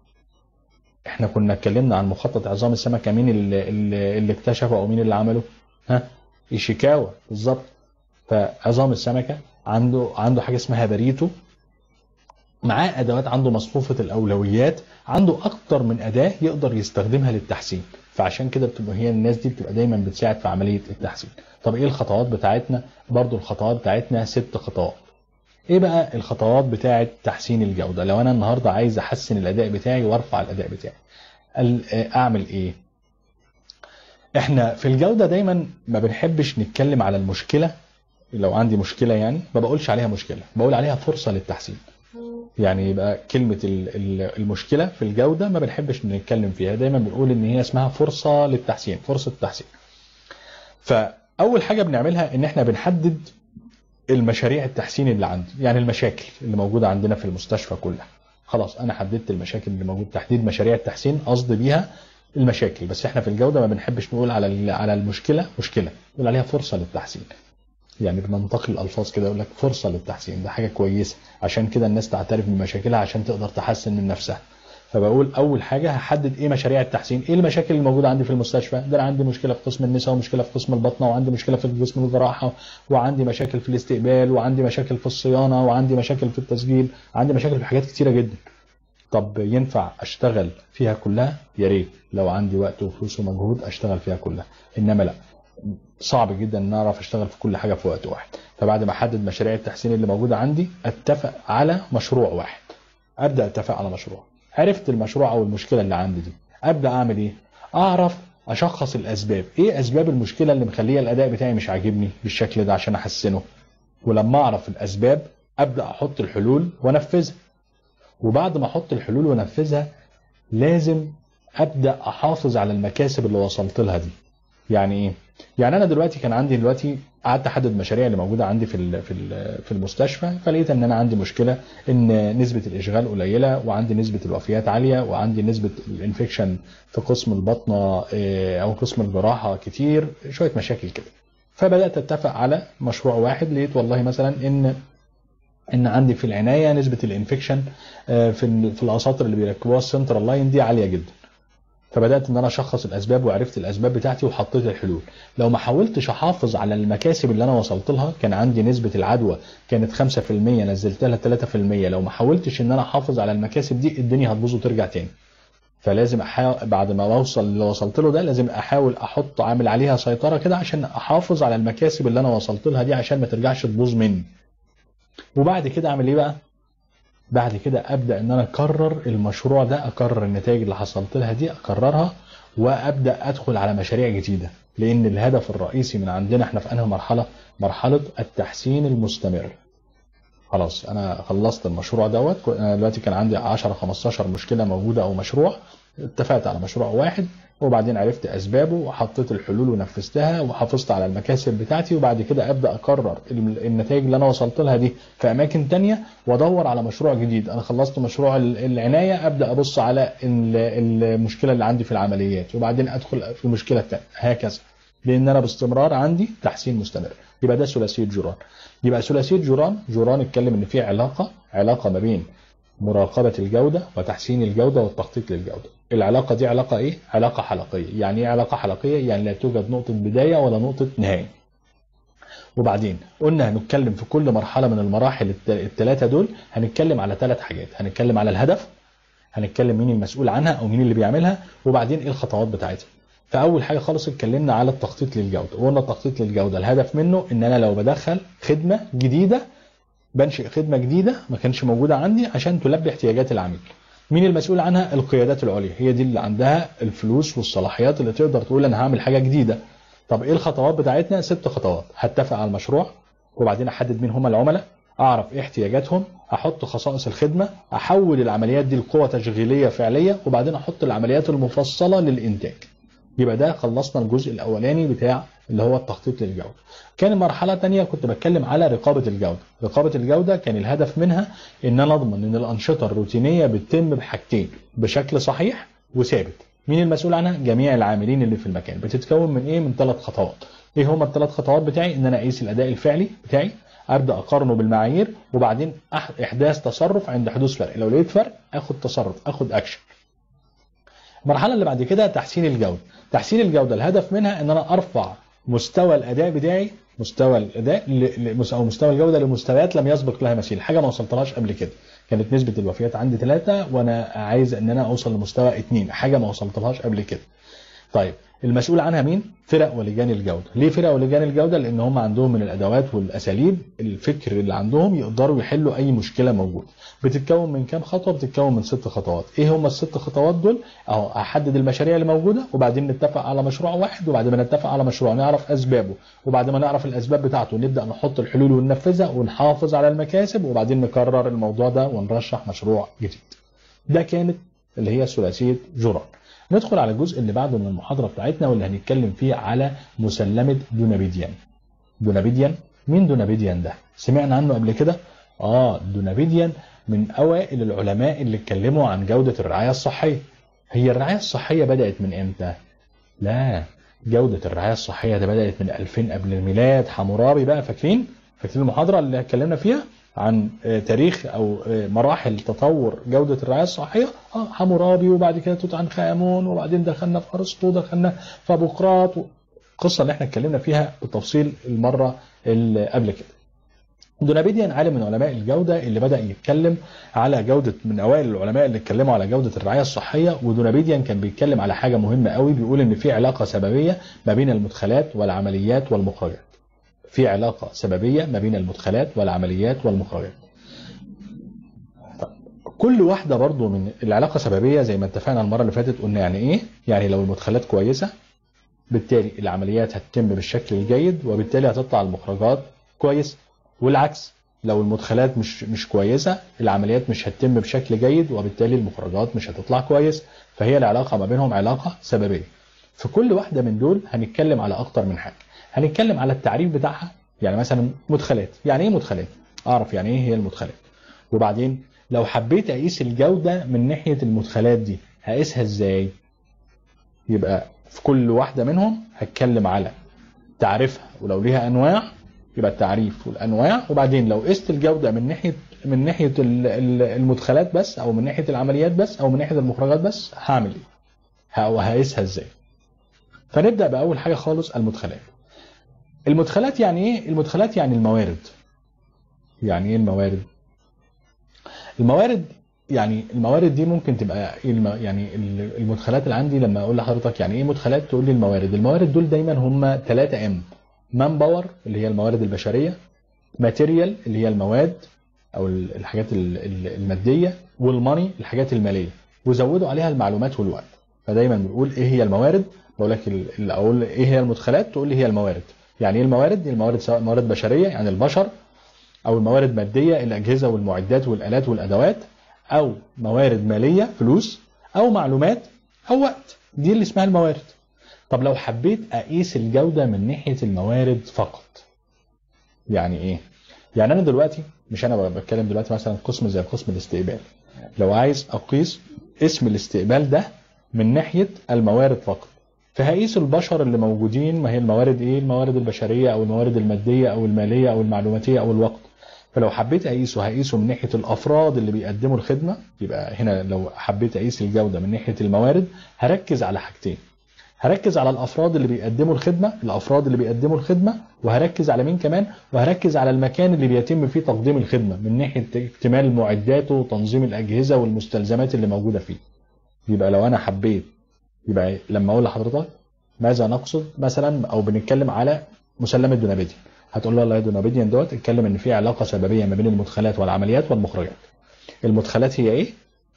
A: احنا كنا اتكلمنا عن مخطط عظام السمكه، مين اللي, اللي, اللي اكتشفه او مين اللي عمله؟ ها، ايشيكاوا بالظبط. فعظام السمكه عنده عنده حاجه اسمها بريتو، معاه ادوات، عنده مصفوفه الاولويات، عنده اكتر من اداه يقدر يستخدمها للتحسين. فعشان كده بتبقى هي الناس دي بتبقى دايما بتساعد في عمليه التحسين. طب ايه الخطوات بتاعتنا؟ برضو الخطوات بتاعتنا ست خطوات. ايه بقى الخطوات بتاعه تحسين الجوده؟ لو انا النهارده عايز احسن الاداء بتاعي وارفع الاداء بتاعي، اعمل ايه؟ احنا في الجوده دايما ما بنحبش نتكلم على المشكله. لو عندي مشكله يعني ما بقولش عليها مشكله، بقول عليها فرصه للتحسين. يعني يبقى كلمه المشكله في الجوده ما بنحبش نتكلم فيها، دايما بنقول ان هي اسمها فرصه للتحسين، فرصه تحسين. فاول حاجه بنعملها ان احنا بنحدد المشاريع التحسين اللي عندي، يعني المشاكل اللي موجوده عندنا في المستشفى كلها. خلاص انا حددت المشاكل اللي موجوده، تحديد مشاريع التحسين قصدي بيها المشاكل. بس احنا في الجوده ما بنحبش نقول على على المشكله مشكله، نقول عليها فرصه للتحسين. يعني بننتقل الالفاظ كده، يقول لك فرصه للتحسين، ده حاجه كويسه، عشان كده الناس تعترف بمشاكلها عشان تقدر تحسن من نفسها. فبقول اول حاجه هحدد ايه مشاريع التحسين، ايه المشاكل اللي موجوده عندي في المستشفى. ده انا عندي مشكله في قسم النساء، ومشكله في قسم البطنه، وعندي مشكله في قسم الجراحه، وعندي مشاكل في الاستقبال، وعندي مشاكل في الصيانه، وعندي مشاكل في التسجيل، عندي مشاكل في حاجات كتيره جدا. طب ينفع اشتغل فيها كلها؟ يا ريت لو عندي وقت وفلوس ومجهود اشتغل فيها كلها، انما لا، صعب جدا ان اعرف اشتغل في كل حاجه في وقت واحد. فبعد ما احدد مشاريع التحسين اللي موجوده عندي، اتفق على مشروع واحد. ابدا اتفق على مشروع. عرفت المشروع او المشكله اللي عندي دي، ابدا اعمل ايه؟ اعرف اشخص الاسباب. ايه اسباب المشكله اللي مخليه الاداء بتاعي مش عاجبني بالشكل ده عشان احسنه؟ ولما اعرف الاسباب ابدا احط الحلول وانفذها. وبعد ما احط الحلول وانفذها لازم ابدا احافظ على المكاسب اللي وصلت لها دي. يعني ايه؟ يعني انا دلوقتي كان عندي دلوقتي قعدت احدد المشاريع اللي موجوده عندي في في في المستشفى، فلقيت ان انا عندي مشكله ان نسبه الاشغال قليله، وعندي نسبه الوفيات عاليه، وعندي نسبه الانفكشن في قسم البطنه او قسم الجراحه كتير، شويه مشاكل كده. فبدات اتفق على مشروع واحد. لقيت والله مثلا ان ان عندي في العنايه نسبه الانفكشن في في الاساطر اللي بيركبوها السنترال لاين دي عاليه جدا. فبدات ان انا اشخص الاسباب وعرفت الاسباب بتاعتي وحطيت الحلول. لو ما حاولتش احافظ على المكاسب اللي انا وصلت لها، كان عندي نسبه العدوى كانت خمسة في المية نزلتها ل ثلاثة في المية، لو ما حاولتش ان انا احافظ على المكاسب دي الدنيا هتبوظ وترجع تاني. فلازم احاول بعد ما اوصل اللي وصلت له ده، لازم احاول احط عامل عليها سيطره كده عشان احافظ على المكاسب اللي انا وصلت لها دي عشان ما ترجعش تبوظ مني. وبعد كده اعمل ايه بقى؟ بعد كده ابدا ان انا اكرر المشروع ده، اكرر النتائج اللي حصلت لها دي اكررها، وابدا ادخل على مشاريع جديده. لان الهدف الرئيسي من عندنا احنا في انهي مرحله؟ مرحله التحسين المستمر. خلاص انا خلصت المشروع دوت. انا دلوقتي كان عندي عشرة خمستاشر مشكله موجوده او مشروع، اتفقت على مشروع واحد، وبعدين عرفت اسبابه وحطيت الحلول ونفذتها وحافظت على المكاسب بتاعتي. وبعد كده ابدا اكرر النتائج اللي انا وصلت لها دي في اماكن تانية، وادور على مشروع جديد. انا خلصت مشروع العنايه، ابدا ابص على المشكله اللي عندي في العمليات، وبعدين ادخل في المشكله الثانيه، هكذا. لان انا باستمرار عندي تحسين مستمر. يبقى ده ثلاثيه جوران. يبقى ثلاثيه جوران، جوران اتكلم ان في علاقه علاقه ما بين مراقبة الجودة وتحسين الجودة والتخطيط للجودة. العلاقة دي علاقة ايه؟ علاقة حلقية. يعني ايه علاقة حلقية؟ يعني لا توجد نقطة بداية ولا نقطة نهاية. وبعدين قلنا هنتكلم في كل مرحلة من المراحل الثلاثة دول، هنتكلم على ثلاث حاجات. هنتكلم على الهدف، هنتكلم مين المسؤول عنها او مين اللي بيعملها، وبعدين ايه الخطوات بتاعتها. فاول حاجة خالص اتكلمنا على التخطيط للجودة. وقلنا التخطيط للجودة الهدف منه ان انا لو بدخل خدمة جديدة، بنشئ خدمة جديدة ما كانش موجودة عندي عشان تلبي احتياجات العميل. مين المسؤول عنها؟ القيادات العليا، هي دي اللي عندها الفلوس والصلاحيات اللي تقدر تقول انا هعمل حاجه جديده. طب ايه الخطوات بتاعتنا؟ ست خطوات. هتفق على المشروع، وبعدين احدد مين هم العملاء، اعرف ايه احتياجاتهم، احط خصائص الخدمه، احول العمليات دي لقوه تشغيليه فعليه، وبعدين احط العمليات المفصله للانتاج. يبقى ده خلصنا الجزء الاولاني بتاع اللي هو التخطيط للجوده. كان مرحله ثانيه كنت بتكلم على رقابه الجوده. رقابه الجوده كان الهدف منها ان انا اضمن ان الانشطه الروتينيه بتتم بحاجتين بشكل صحيح وثابت. مين المسؤول عنها؟ جميع العاملين اللي في المكان. بتتكون من ايه؟ من ثلاث خطوات. ايه هما الثلاث خطوات بتاعي؟ ان انا اقيس الاداء الفعلي بتاعي، ابدا اقارنه بالمعايير، وبعدين احداث تصرف عند حدوث فرق. لو لقيت فرق اخد تصرف، اخد اكشن. المرحله اللي بعد كده تحسين الجوده. تحسين الجوده الهدف منها ان انا ارفع مستوى الاداء بتاعي، مستوى الاداء او مستوى الجوده لمستويات لم يسبق لها مثيل، حاجه ما وصلتلهاش قبل كده. كانت نسبه الوفيات عندي ثلاثة وانا عايز ان انا اوصل لمستوى اثنين، حاجه ما وصلتلهاش قبل كده. طيب المسؤول عنها مين؟ فرق ولجان الجوده. ليه فرق ولجان الجوده؟ لان هم عندهم من الادوات والاساليب الفكر اللي عندهم يقدروا يحلوا اي مشكله موجوده. بتتكون من كام خطوه؟ بتتكون من ست خطوات. ايه هم الست خطوات دول؟ اهو احدد المشاريع اللي موجوده، وبعدين نتفق على مشروع واحد، وبعد ما نتفق على مشروع نعرف اسبابه، وبعد ما نعرف الاسباب بتاعته نبدا نحط الحلول وننفذها ونحافظ على المكاسب، وبعدين نكرر الموضوع ده ونرشح مشروع جديد. ده كانت اللي هي ثلاثيه جوران. ندخل على الجزء اللي بعده من المحاضرة بتاعتنا واللي هنتكلم فيه على مسلمة دونابيديان. دونابيديان، مين دونابيديان ده؟ سمعنا عنه قبل كده؟ آه دونابيديان من أوائل العلماء اللي اتكلموا عن جودة الرعاية الصحية. هي الرعاية الصحية بدأت من إمتى؟ لا، جودة الرعاية الصحية ده بدأت من ألفين قبل الميلاد. حمورابي بقى، فاكرين؟ فاكرين المحاضرة اللي اتكلمنا فيها عن تاريخ او مراحل تطور جودة الرعاية الصحية؟ اه حمورابي، وبعد كده توت عنخ آمون، وبعدين دخلنا في ارسطو، دخلنا في ابوقراط، القصة اللي احنا اتكلمنا فيها بالتفصيل المرة اللي قبل كده. دونابيديان عالم من علماء الجودة اللي بدأ يتكلم على جودة، من اوائل العلماء اللي اتكلموا على جودة الرعاية الصحية. ودونابيديان كان بيتكلم على حاجة مهمة قوي، بيقول ان في علاقة سببية ما بين المدخلات والعمليات والمخرجات. في علاقة سببية ما بين المدخلات والعمليات والمخرجات. كل واحدة برضو من العلاقة سببية زي ما اتفقنا المرة اللي فاتت، قلنا يعني ايه؟ يعني لو المدخلات كويسة بالتالي العمليات هتتم بالشكل الجيد، وبالتالي هتطلع المخرجات كويس. والعكس، لو المدخلات مش مش كويسة العمليات مش هتتم بشكل جيد، وبالتالي المخرجات مش هتطلع كويس. فهي العلاقة ما بينهم علاقة سببية. في كل واحدة من دول هنتكلم على أكتر من حاجة. هنتكلم على التعريف بتاعها، يعني مثلا مدخلات، يعني ايه مدخلات؟ اعرف يعني ايه هي المدخلات. وبعدين لو حبيت اقيس الجودة من ناحية المدخلات دي هقيسها ازاي؟ يبقى في كل واحدة منهم هتكلم على تعريفها، ولو ليها انواع يبقى التعريف والانواع. وبعدين لو قست الجودة من ناحية من ناحية المدخلات بس، او من ناحية العمليات بس، او من ناحية المخرجات بس، هعمل ايه؟ وهقيسها ازاي؟ فنبدأ بأول حاجة خالص، المدخلات. المدخلات يعني ايه؟ المدخلات يعني الموارد. يعني ايه الموارد؟ الموارد يعني الموارد دي ممكن تبقى يعني المدخلات اللي عندي. لما اقول لحضرتك يعني ايه مدخلات تقول لي الموارد. الموارد دول دايما هم ثلاثة ام: مان باور اللي هي الموارد البشرية، ماتيريال اللي هي المواد او الحاجات المادية، والماني الحاجات المالية، وزودوا عليها المعلومات والوقت. فدايما بنقول ايه هي الموارد، بقول لك اللي اقول ايه هي المدخلات تقول لي هي الموارد. يعني ايه الموارد؟ الموارد سواء موارد بشرية يعني البشر، او الموارد مادية الاجهزة والمعدات والالات والادوات، او موارد مالية فلوس، او معلومات، او وقت. دي اللي اسمها الموارد. طب لو حبيت اقيس الجودة من ناحية الموارد فقط يعني ايه؟ يعني انا دلوقتي مش انا بتكلم دلوقتي مثلا قسم زي قسم الاستقبال، لو عايز اقيس اسم الاستقبال ده من ناحية الموارد فقط، فهقيس البشر اللي موجودين. ما هي الموارد ايه؟ الموارد البشرية او الموارد المادية او المالية او المعلوماتية او الوقت. فلو حبيت اقيسه هقيسه من ناحية الافراد اللي بيقدموا الخدمة. يبقى هنا لو حبيت اقيس الجودة من ناحية الموارد هركز على حاجتين: هركز على الافراد اللي بيقدموا الخدمة، الافراد اللي بيقدموا الخدمة، وهركز على مين كمان؟ وهركز على المكان اللي بيتم فيه تقديم الخدمة من ناحية اكتمال معداته وتنظيم الاجهزة والمستلزمات اللي موجودة فيه. يبقى لو انا حبيت، يبقى لما اقول لحضرتك ماذا نقصد مثلا، او بنتكلم على مسلمة دونابيديان، هتقول له والله دونابيديان دوت اتكلم ان في علاقة سببية ما بين المدخلات والعمليات والمخرجات. المدخلات هي ايه؟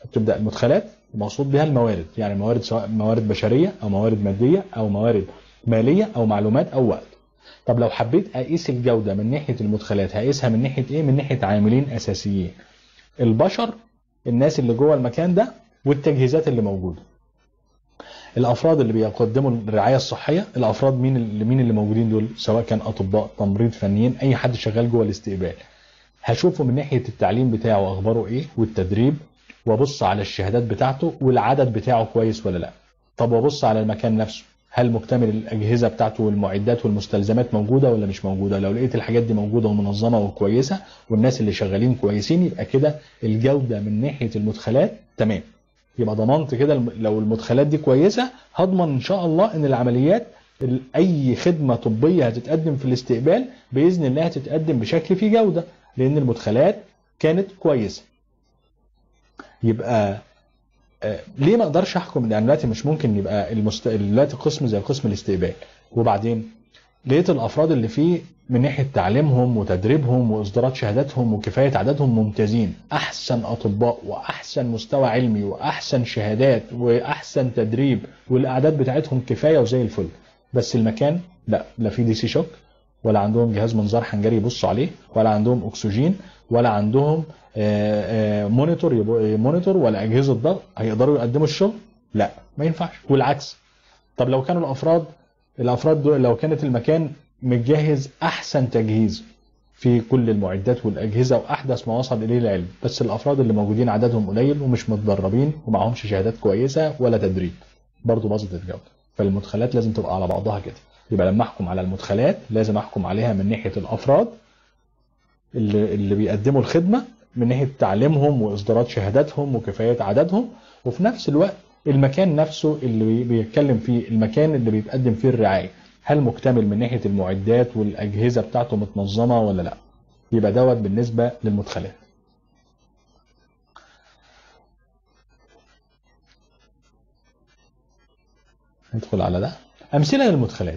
A: بتبدا المدخلات المقصود بها الموارد، يعني موارد سواء موارد بشريه او موارد ماديه او موارد ماليه او معلومات او وقت. طب لو حبيت اقيس الجوده من ناحيه المدخلات هقيسها من ناحيه ايه؟ من ناحيه عاملين اساسيين: البشر، الناس اللي جوه المكان ده، والتجهيزات اللي موجوده. الافراد اللي بيقدموا الرعايه الصحيه، الافراد مين اللي مين اللي موجودين دول؟ سواء كان اطباء، تمريض، فنيين، اي حد شغال جوه الاستقبال. هشوفه من ناحيه التعليم بتاعه اخباره ايه والتدريب، وابص على الشهادات بتاعته والعدد بتاعه كويس ولا لا. طب وابص على المكان نفسه، هل مكتمل الاجهزه بتاعته والمعدات والمستلزمات موجوده ولا مش موجوده؟ لو لقيت الحاجات دي موجوده ومنظمه وكويسه والناس اللي شغالين كويسين، يبقى كده الجوده من ناحيه المدخلات تمام. يبقى ضمنت كده لو المدخلات دي كويسه هضمن ان شاء الله ان العمليات اي خدمه طبيه هتتقدم في الاستقبال باذن الله هتتقدم بشكل فيه جوده، لان المدخلات كانت كويسه. يبقى آه ليه ما اقدرش احكم؟ يعني دلوقتي مش ممكن يبقى المست... دلوقتي قسم زي قسم الاستقبال، وبعدين لقيت الافراد اللي فيه من ناحيه تعليمهم وتدريبهم واصدارات شهاداتهم وكفايه عددهم ممتازين، احسن اطباء واحسن مستوى علمي واحسن شهادات واحسن تدريب، والاعداد بتاعتهم كفايه وزي الفل، بس المكان لا، لا في دي سي شوك، ولا عندهم جهاز منظار حنجري يبصوا عليه، ولا عندهم اكسجين، ولا عندهم آآ آآ مونيتور مونيتور ولا اجهزه ضغط، هيقدروا يقدموا الشغل؟ لا ما ينفعش. والعكس. طب لو كانوا الافراد الافراد دول لو كانت المكان متجهز احسن تجهيز في كل المعدات والاجهزه واحدث ما وصل اليه العلم، بس الافراد اللي موجودين عددهم قليل ومش متدربين ومعهمش شهادات كويسه ولا تدريب، برضه باظت الجوده. فالمدخلات لازم تبقى على بعضها كده. يبقى لما احكم على المدخلات لازم احكم عليها من ناحيه الافراد اللي اللي بيقدموا الخدمه، من ناحيه تعليمهم واصدارات شهاداتهم وكفايه عددهم، وفي نفس الوقت المكان نفسه اللي بيتكلم فيه، المكان اللي بيتقدم فيه الرعايه، هل مكتمل من ناحيه المعدات والاجهزه بتاعته متنظمه ولا لا؟ يبقى دوت بالنسبه للمدخلات. ندخل على ده. امثله للمدخلات.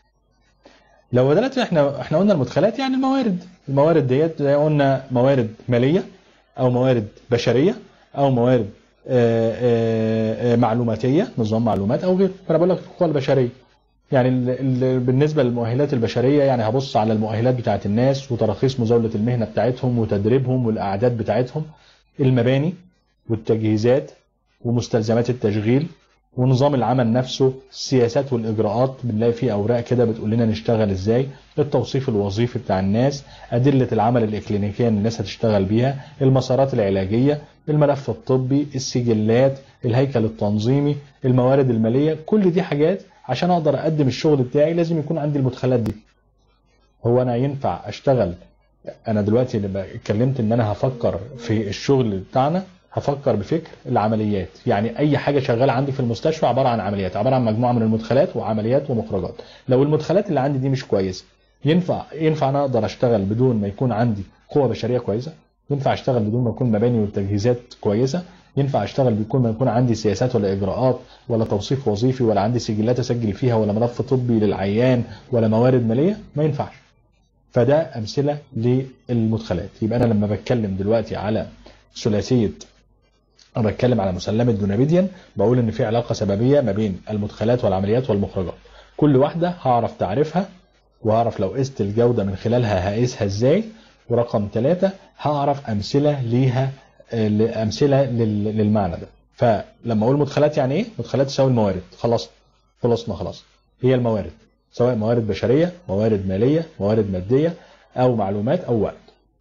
A: لو دلوقتي احنا احنا قلنا المدخلات يعني الموارد، الموارد ديت زي قلنا موارد ماليه او موارد بشريه او موارد آآ آآ معلوماتيه، نظام معلومات او غيره. فانا بقول لك القوى البشريه يعني ال ال بالنسبه للمؤهلات البشريه، يعني هبص على المؤهلات بتاعت الناس وتراخيص مزاوله المهنه بتاعتهم وتدريبهم والاعداد بتاعتهم، المباني والتجهيزات ومستلزمات التشغيل ونظام العمل نفسه، السياسات والاجراءات، بنلاقي فيه اوراق كده بتقول لنا نشتغل ازاي، التوصيف الوظيفي بتاع الناس، ادله العمل الاكلينيكيه اللي الناس هتشتغل بيها، المسارات العلاجيه، الملف الطبي، السجلات، الهيكل التنظيمي، الموارد الماليه. كل دي حاجات عشان اقدر اقدم الشغل بتاعي لازم يكون عندي المدخلات دي. هو انا ينفع اشتغل؟ انا دلوقتي اللي اتكلمت ان انا هفكر في الشغل بتاعنا هفكر بفكر العمليات، يعني اي حاجه شغاله عندي في المستشفى عباره عن عمليات، عباره عن مجموعه من المدخلات وعمليات ومخرجات. لو المدخلات اللي عندي دي مش كويسه، ينفع ينفع انا اقدر اشتغل بدون ما يكون عندي قوه بشريه كويسه؟ ينفع اشتغل بدون ما يكون مباني والتجهيزات كويسه؟ ينفع اشتغل بدون ما يكون عندي سياسات ولا اجراءات ولا توصيف وظيفي ولا عندي سجلات اسجل فيها ولا ملف طبي للعيان ولا موارد ماليه؟ ما ينفعش. فده امثله للمدخلات. يبقى انا لما بتكلم دلوقتي على ثلاثيه، انا بتكلم على مسلمه دونابيديان، بقول ان في علاقه سببيه ما بين المدخلات والعمليات والمخرجات. كل واحده هعرف تعرفها وهعرف لو قست الجوده من خلالها هقيسها ازاي. ورقم ثلاثة هعرف امثله ليها، امثله للمعنى ده. فلما اقول مدخلات يعني ايه؟ مدخلات تساوي الموارد. خلاص خلصنا خلاص. هي الموارد سواء موارد بشريه، موارد ماليه، موارد ماديه، او معلومات او وقت.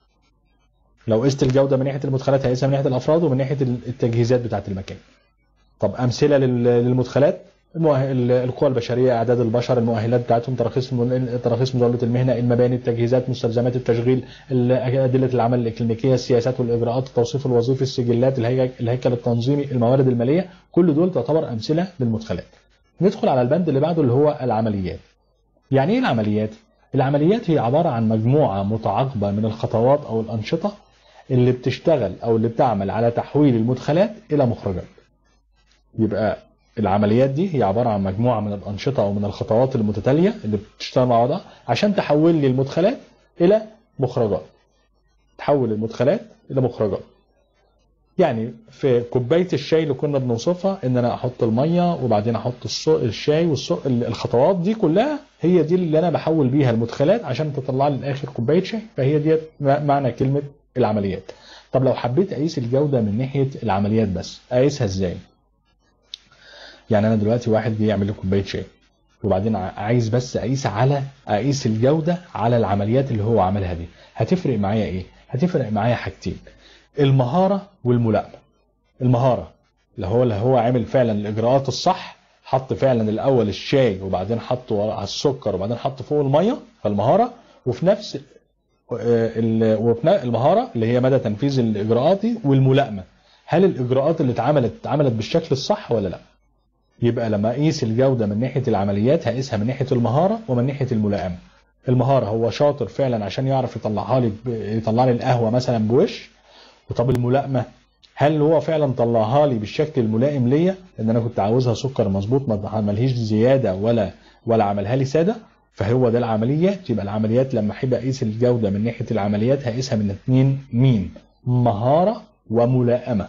A: لو قست الجوده من ناحيه المدخلات هقيسها من ناحيه الافراد ومن ناحيه التجهيزات بتاعه المكان. طب امثله للمدخلات: القوى البشريه، اعداد البشر، المؤهلات بتاعتهم، تراخيص تراخيص مزاوله المهنه، المباني، التجهيزات، مستلزمات التشغيل، ادله العمل الاكلينيكيه، السياسات والاجراءات، التوصيف الوظيفي، السجلات، الهيكل التنظيمي، الموارد الماليه. كل دول تعتبر امثله للمدخلات. ندخل على البند اللي بعده اللي هو العمليات. يعني ايه العمليات؟ العمليات هي عباره عن مجموعه متعاقبه من الخطوات او الانشطه اللي بتشتغل او اللي بتعمل على تحويل المدخلات الى مخرجات. يبقى العمليات دي هي عباره عن مجموعه من الانشطه او من الخطوات المتتاليه اللي بتشتغل مع بعضها عشان تحول لي المدخلات الى مخرجات. تحول المدخلات الى مخرجات. يعني في كوبايه الشاي اللي كنا بنوصفها ان انا احط الميه وبعدين احط الشاي والسكر، الخطوات دي كلها هي دي اللي انا بحول بيها المدخلات عشان تطلع لي الاخر كوبايه شاي. فهي دي معنى كلمه العمليات. طب لو حبيت اقيس الجوده من ناحيه العمليات بس، اقيسها ازاي؟ يعني انا دلوقتي واحد بيعمل لي كوبايه شاي وبعدين عايز بس اقيس على اقيس الجوده على العمليات اللي هو عملها دي. هتفرق معايا ايه؟ هتفرق معايا حاجتين: المهاره والملائمه. المهاره اللي هو اللي هو عامل فعلا الاجراءات الصح، حط فعلا الاول الشاي وبعدين حط على السكر وبعدين حط فوق الميه، فالمهاره. وفي نفس وفي المهاره اللي هي مدى تنفيذ الاجراءات دي. والملائمه، هل الاجراءات اللي اتعملت اتعملت بالشكل الصح ولا لا؟ يبقى لما اقيس الجوده من ناحيه العمليات هقيسها من ناحيه المهاره ومن ناحيه الملائمه. المهاره هو شاطر فعلا عشان يعرف يطلعها لي يطلع لي القهوه مثلا بوش. وطب الملائمه، هل هو فعلا طلعها لي بالشكل الملائم ليا؟ ان انا كنت عاوزها سكر مظبوط ما عملهيش زياده ولا ولا عملها لي ساده. فهو ده العمليات. يبقى العمليات لما احب اقيس الجوده من ناحيه العمليات هقيسها من اتنين ميم: مهاره وملائمه.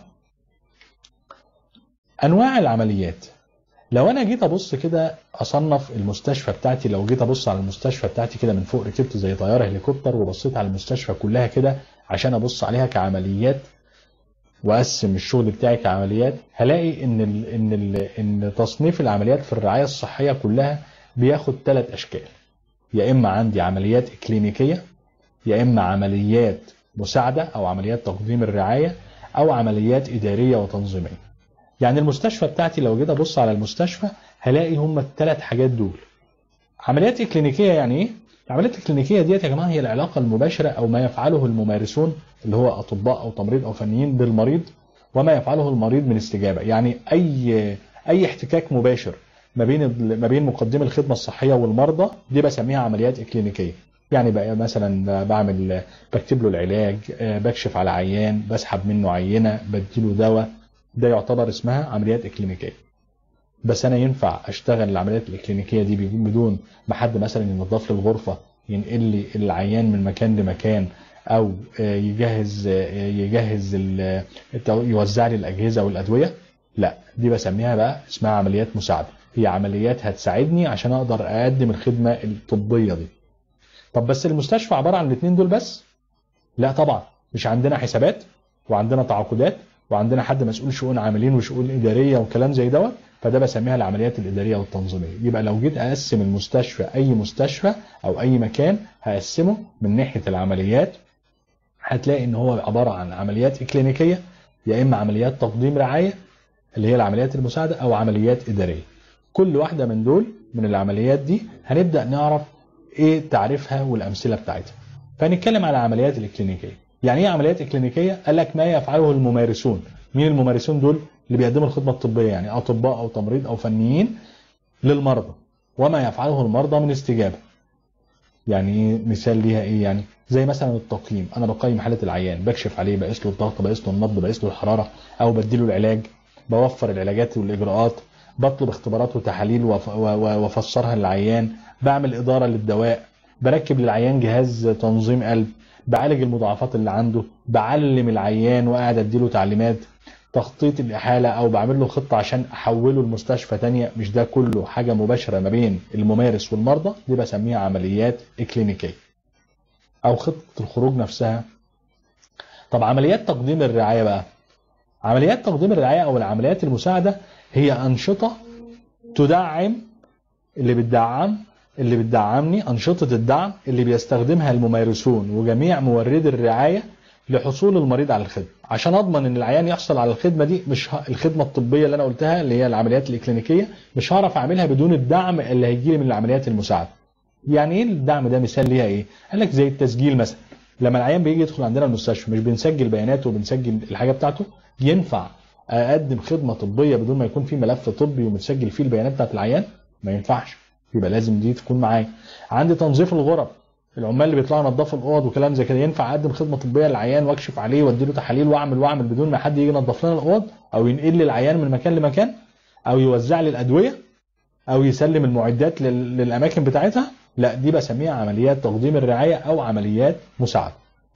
A: انواع العمليات، لو انا جيت ابص كده اصنف المستشفى بتاعتي، لو جيت ابص على المستشفى بتاعتي كده من فوق، ركبت زي طياره هليكوبتر وبصيت على المستشفى كلها كده عشان ابص عليها كعمليات واقسم الشغل بتاعي كعمليات، هلاقي ان ال ان ال ان تصنيف العمليات في الرعايه الصحيه كلها بياخد ثلاث اشكال: يا اما عندي عمليات اكلينيكيه، يا اما عمليات مساعده او عمليات تقديم الرعايه، او عمليات اداريه وتنظيميه. يعني المستشفى بتاعتي لو جيت ابص على المستشفى هلاقي هم الثلاث حاجات دول. عمليات اكلينيكيه يعني ايه؟ العمليات الكلينيكيه ديت يا جماعه هي العلاقه المباشره او ما يفعله الممارسون اللي هو اطباء او تمريض او فنيين بالمريض، وما يفعله المريض من استجابه. يعني اي اي احتكاك مباشر ما بين ما بين مقدمي الخدمه الصحيه والمرضى، دي بسميها عمليات اكلينيكيه. يعني بقى مثلا بعمل بكتب له العلاج، بكشف على عيان، بسحب منه عينه، بديله دواء، ده يعتبر اسمها عمليات اكلينيكيه. بس انا ينفع اشتغل العمليات الاكلينيكيه دي بدون ما حد مثلا ينظف لي الغرفه، ينقل لي العيان من مكان لمكان، او يجهز يجهز يوزع لي الاجهزه والادويه؟ لا، دي بسميها بقى اسمها عمليات مساعده. هي عمليات هتساعدني عشان اقدر اقدم الخدمه الطبيه دي. طب بس المستشفى عباره عن الاثنين دول بس؟ لا طبعا، مش عندنا حسابات وعندنا تعاقدات وعندنا حد مسؤول شؤون عاملين وشؤون اداريه وكلام زي دوت، فده بسميها العمليات الاداريه والتنظيميه. يبقى لو جيت اقسم المستشفى، اي مستشفى او اي مكان هقسمه من ناحيه العمليات، هتلاقي ان هو عباره عن عمليات اكلينيكيه، يا اما عمليات تقديم رعايه اللي هي العمليات المساعده، او عمليات اداريه. كل واحده من دول من العمليات دي هنبدا نعرف ايه تعريفها والامثله بتاعتها. فهنتكلم على العمليات الاكلينيكيه. يعني ايه عمليات اكلينيكيه؟ قال لك ما يفعله الممارسون. مين الممارسون دول؟ اللي بيقدموا الخدمه الطبيه، يعني اطباء او تمريض او فنيين للمرضى، وما يفعله المرضى من استجابه. يعني ايه مثال ليها؟ ايه يعني؟ زي مثلا التقييم، انا بقيم حاله العيان، بكشف عليه، بقيس له الضغط، بقيس له النبض، بقيس له الحراره، او بديله العلاج، بوفر العلاجات والاجراءات، بطلب اختبارات وتحاليل وافسرها للعيان، بعمل اداره للدواء، بركب للعيان جهاز تنظيم قلب، بعالج المضاعفات اللي عنده، بعلم العيان وقاعد اديله تعليمات، تخطيط الاحاله، او بعمل له خطه عشان احوله لمستشفى ثانيه. مش ده كله حاجه مباشره ما بين الممارس والمرضى؟ دي بسميها عمليات اكلينيكيه. او خطه الخروج نفسها. طب عمليات تقديم الرعايه بقى، عمليات تقديم الرعايه او العمليات المساعده هي انشطه تدعم اللي بتدعم اللي بتدعمني انشطه الدعم اللي بيستخدمها الممارسون وجميع موردي الرعايه لحصول المريض على الخدمه. عشان اضمن ان العيان يحصل على الخدمه دي، مش ه... الخدمه الطبيه اللي انا قلتها اللي هي العمليات الاكلينيكيه، مش هعرف اعملها بدون الدعم اللي هيجي لي من العمليات المساعده. يعني ايه الدعم ده؟ مثال ليها ايه؟ قال لك زي التسجيل مثلا. لما العيان بيجي يدخل عندنا المستشفى مش بنسجل بياناته وبنسجل الحاجه بتاعته؟ ينفع اقدم خدمه طبيه بدون ما يكون في ملف طبي ومتسجل فيه البيانات بتاعت العيان؟ ما ينفعش. يبقى لازم دي تكون معايا. عندي تنظيف الغرف، العمال اللي بيطلعوا ينظفوا الاوض وكلام زي كده، ينفع اقدم خدمه طبيه للعيان واكشف عليه وادي له تحاليل واعمل واعمل بدون ما حد يجي ينظف لنا الاوض، او ينقل لي العيان من مكان لمكان، او يوزع لي الادويه، او يسلم المعدات للاماكن بتاعتها؟ لا، دي بسميها عمليات تقديم الرعايه او عمليات مساعده.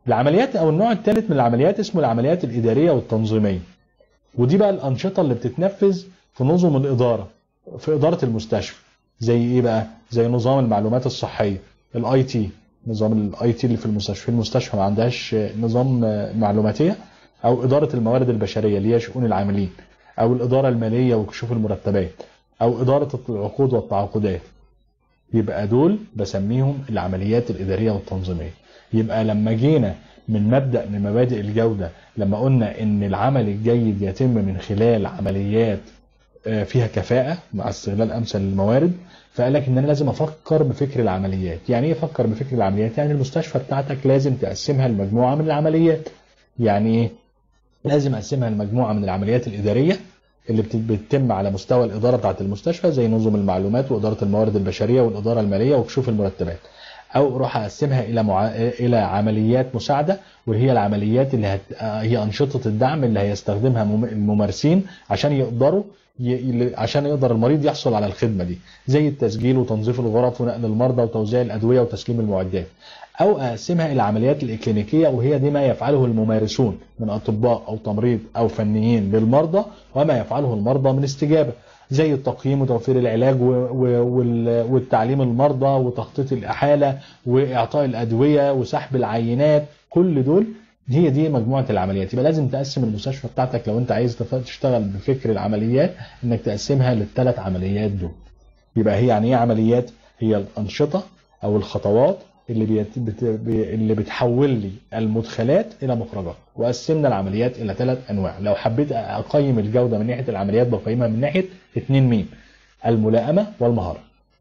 A: العمليات او النوع الثالث من العمليات اسمه العمليات الاداريه والتنظيميه، ودي بقى الانشطه اللي بتتنفذ في نظم الاداره في اداره المستشفى. زي ايه بقى؟ زي نظام المعلومات الصحيه، الاي تي، نظام الاي تي اللي في المستشفى. المستشفى ما عندهاش نظام معلوماتيه، او اداره الموارد البشريه اللي هي شؤون العاملين، او الاداره الماليه وكشوف المرتبات، او اداره العقود والتعاقدات. يبقى دول بسميهم العمليات الاداريه والتنظيميه. يبقى لما جينا من مبدأ من مبادئ الجودة، لما قلنا ان العمل الجيد يتم من خلال عمليات فيها كفاءة مع استغلال امثل للموارد، فقال لك ان انا لازم افكر بفكر العمليات. يعني ايه افكر بفكر العمليات؟ يعني المستشفى بتاعتك لازم تقسمها لمجموعة من العمليات. يعني ايه؟ لازم اقسمها لمجموعة من العمليات الادارية اللي بتتم على مستوى الادارة بتاعت المستشفى، زي نظم المعلومات وادارة الموارد البشرية والادارة المالية وكشوف المرتبات. او اروح اقسمها الى مع... الى عمليات مساعده، وهي العمليات اللي هت... هي انشطه الدعم اللي هيستخدمها الممارسين عشان يقدروا ي... عشان يقدر المريض يحصل على الخدمه دي، زي التسجيل وتنظيف الغرف ونقل المرضى وتوزيع الادويه وتسليم المعدات. او اقسمها الى العمليات الاكلينيكيه، وهي دي ما يفعله الممارسون من اطباء او تمريض او فنيين للمرضى، وما يفعله المرضى من استجابه، زي التقييم وتوفير العلاج والتعليم المرضى وتخطيط الإحالة وإعطاء الأدوية وسحب العينات. كل دول هي دي مجموعة العمليات. يبقى لازم تقسم المستشفى بتاعتك لو أنت عايز تشتغل بفكر العمليات، إنك تقسمها للثلاث عمليات دول. يبقى هي يعني إيه عمليات؟ هي الأنشطة أو الخطوات اللي بيت... بت... اللي بتحول لي المدخلات إلى مخرجات. وقسمنا العمليات إلى ثلاث أنواع. لو حبيت أقيم الجودة من ناحية العمليات بقيمها من ناحية اتنين مين؟ الملائمة والمهارة.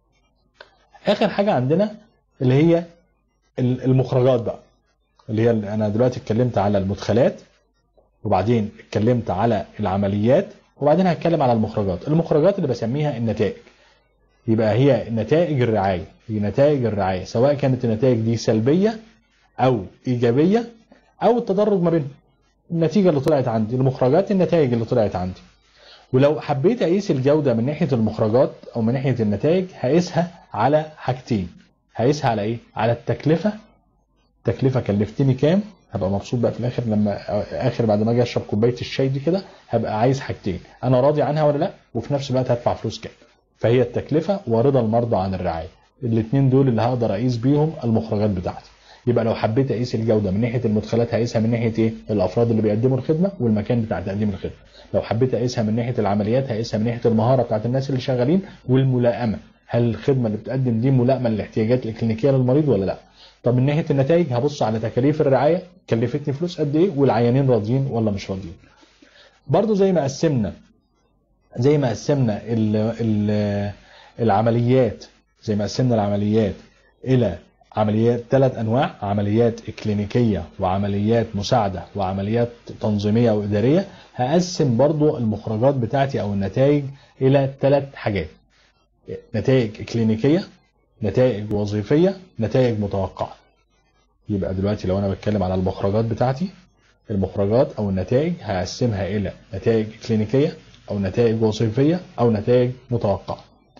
A: آخر حاجة عندنا اللي هي المخرجات بقى، اللي هي أنا دلوقتي اتكلمت على المدخلات، وبعدين اتكلمت على العمليات، وبعدين هتكلم على المخرجات. المخرجات اللي بسميها النتائج. يبقى هي نتائج الرعاية، هي نتائج الرعاية سواء كانت النتائج دي سلبية أو إيجابية أو التدرج ما بينهم. النتيجة اللي طلعت عندي، المخرجات النتائج اللي طلعت عندي. ولو حبيت أقيس الجودة من ناحية المخرجات أو من ناحية النتائج، هقيسها على حاجتين. هقيسها على إيه؟ على التكلفة. التكلفة كلفتني كام؟ هبقى مبسوط بقى في الآخر، لما آخر بعد ما أجي أشرب كوباية الشاي دي كده، هبقى عايز حاجتين، أنا راضي عنها ولا لأ، وفي نفس الوقت هدفع فلوس كام. فهي التكلفة ورضا المرضى عن الرعاية. الاثنين دول اللي هقدر أقيس بيهم المخرجات بتاعتي. يبقى لو حبيت أقيس الجودة من ناحية المدخلات، هقيسها من ناحية إيه؟ الأفراد اللي بيقدموا الخدمة والمكان بتاع تقديم الخدمة. لو حبيت أقيسها من ناحية العمليات، هقيسها من ناحية المهارة بتاعت الناس اللي شغالين والملائمة. هل الخدمة اللي بتقدم دي ملائمة للاحتياجات الكلينيكية للمريض ولا لا؟ طب من ناحية النتائج، هبص على تكاليف الرعاية، كلفتني فلوس قد إيه، والعيانين راضيين ولا مش راضيين. برضو زي ما قسمنا زي ما قسمنا ال ال العمليات زي ما قسمنا العمليات إلى عمليات ثلاث أنواع: عمليات إكلينيكية وعمليات مساعدة وعمليات تنظيمية وإدارية. هقسم برضو المخرجات بتاعتي أو النتائج إلى ثلاث حاجات: نتائج إكلينيكية، نتائج وظيفية، نتائج متوقعة. يبقى دلوقتي لو أنا بتكلم على المخرجات بتاعتي، المخرجات أو النتائج هقسمها إلى نتائج إكلينيكية أو نتائج وظيفية أو نتائج متوقعة.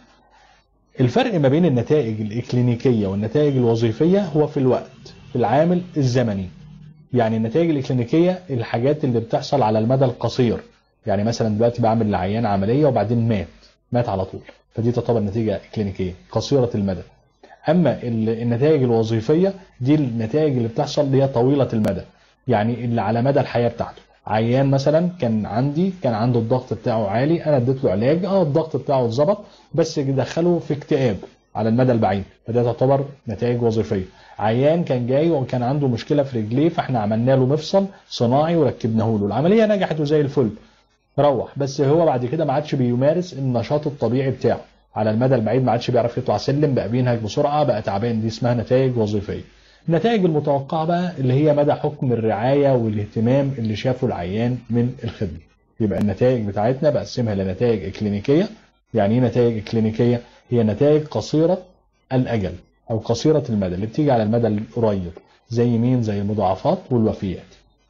A: الفرق ما بين النتائج الإكلينيكية والنتائج الوظيفية هو في الوقت، في العامل الزمني. يعني النتائج الإكلينيكية الحاجات اللي بتحصل على المدى القصير، يعني مثلا دلوقتي بعمل لعيان عملية وبعدين مات مات على طول، فدي تعتبر نتيجة إكلينيكية قصيرة المدى. أما النتائج الوظيفية دي النتائج اللي بتحصل اللي هي طويلة المدى، يعني اللي على مدى الحياة بتاعته. عيان مثلا كان عندي كان عنده الضغط بتاعه عالي، انا اديت له علاج، اه الضغط بتاعه اتظبط، بس دخله في اكتئاب على المدى البعيد، فده تعتبر نتائج وظيفيه. عيان كان جاي وكان عنده مشكله في رجليه، فاحنا عملنا له مفصل صناعي وركبناه له، العمليه نجحت وزي الفل، روح، بس هو بعد كده ما عادش بيمارس النشاط الطبيعي بتاعه على المدى البعيد، ما عادش بيعرف يطلع سلم، بقى بينهج بسرعه، بقى تعبان. دي اسمها نتائج وظيفيه. النتائج المتوقعة بقى اللي هي مدى حكم الرعاية والاهتمام اللي شافه العيان من الخدمة. يبقى النتائج بتاعتنا بقسمها لنتائج إكلينيكية. يعني ايه نتائج إكلينيكية؟ هي نتائج قصيرة الأجل أو قصيرة المدى اللي بتيجي على المدى القريب، زي مين؟ زي المضاعفات والوفيات.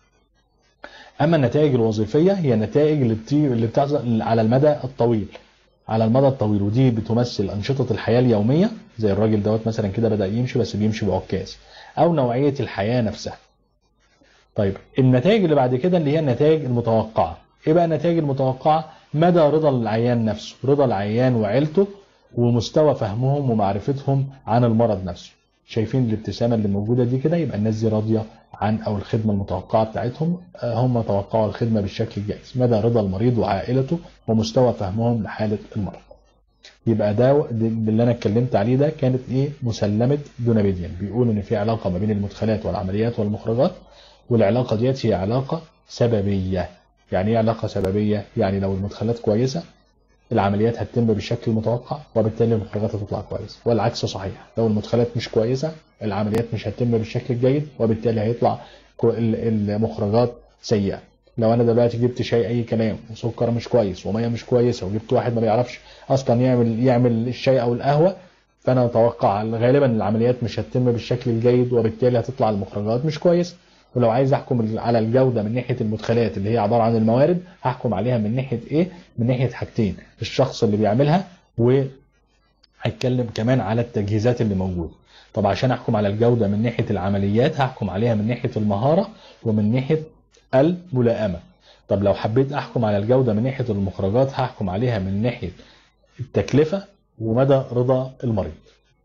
A: أما النتائج الوظيفية هي نتائج اللي بتيجي اللي بتحصل على المدى الطويل على المدى الطويل ودي بتمثل أنشطة الحياة اليومية، زي الراجل دوت مثلا كده بدأ يمشي بس بيمشي بعكاز، أو نوعية الحياة نفسها. طيب النتائج اللي بعد كده اللي هي النتائج المتوقعه. ايه بقى النتائج المتوقعه؟ مدى رضا العيان نفسه، رضا العيان وعيلته ومستوى فهمهم ومعرفتهم عن المرض نفسه. شايفين الابتسامه اللي موجوده دي كده؟ يبقى الناس دي راضيه عن او الخدمه المتوقعه بتاعتهم، هم توقعوا الخدمه بالشكل الجائز. مدى رضا المريض وعائلته ومستوى فهمهم لحاله المرض. يبقى ده اللي انا اتكلمت عليه ده كانت ايه؟ مسلمه دونابيديان. بيقول ان في علاقه ما بين المدخلات والعمليات والمخرجات، والعلاقه ديت هي علاقه سببيه. يعني ايه علاقه سببيه؟ يعني لو المدخلات كويسه العمليات هتتم بالشكل المتوقع وبالتالي المخرجات هتطلع كويس، والعكس صحيح. لو المدخلات مش كويسه العمليات مش هتتم بالشكل الجيد وبالتالي هيطلع المخرجات سيئه. لو انا دلوقتي جبت شاي اي كلام وسكر مش كويس وميه مش كويسه وجبت واحد ما بيعرفش اصلا يعمل يعمل الشاي او القهوه، فانا اتوقع غالبا العمليات مش هتتم بالشكل الجيد وبالتالي هتطلع المخرجات مش كويس. ولو عايز احكم على الجوده من ناحيه المدخلات اللي هي عباره عن الموارد، هحكم عليها من ناحيه ايه؟ من ناحيه حاجتين: الشخص اللي بيعملها، وهتكلم كمان على التجهيزات اللي موجوده. طب عشان احكم على الجوده من ناحيه العمليات هحكم عليها من ناحيه المهاره ومن ناحيه الملائمه. طب لو حبيت احكم على الجوده من ناحيه المخرجات هحكم عليها من ناحيه التكلفه ومدى رضا المريض.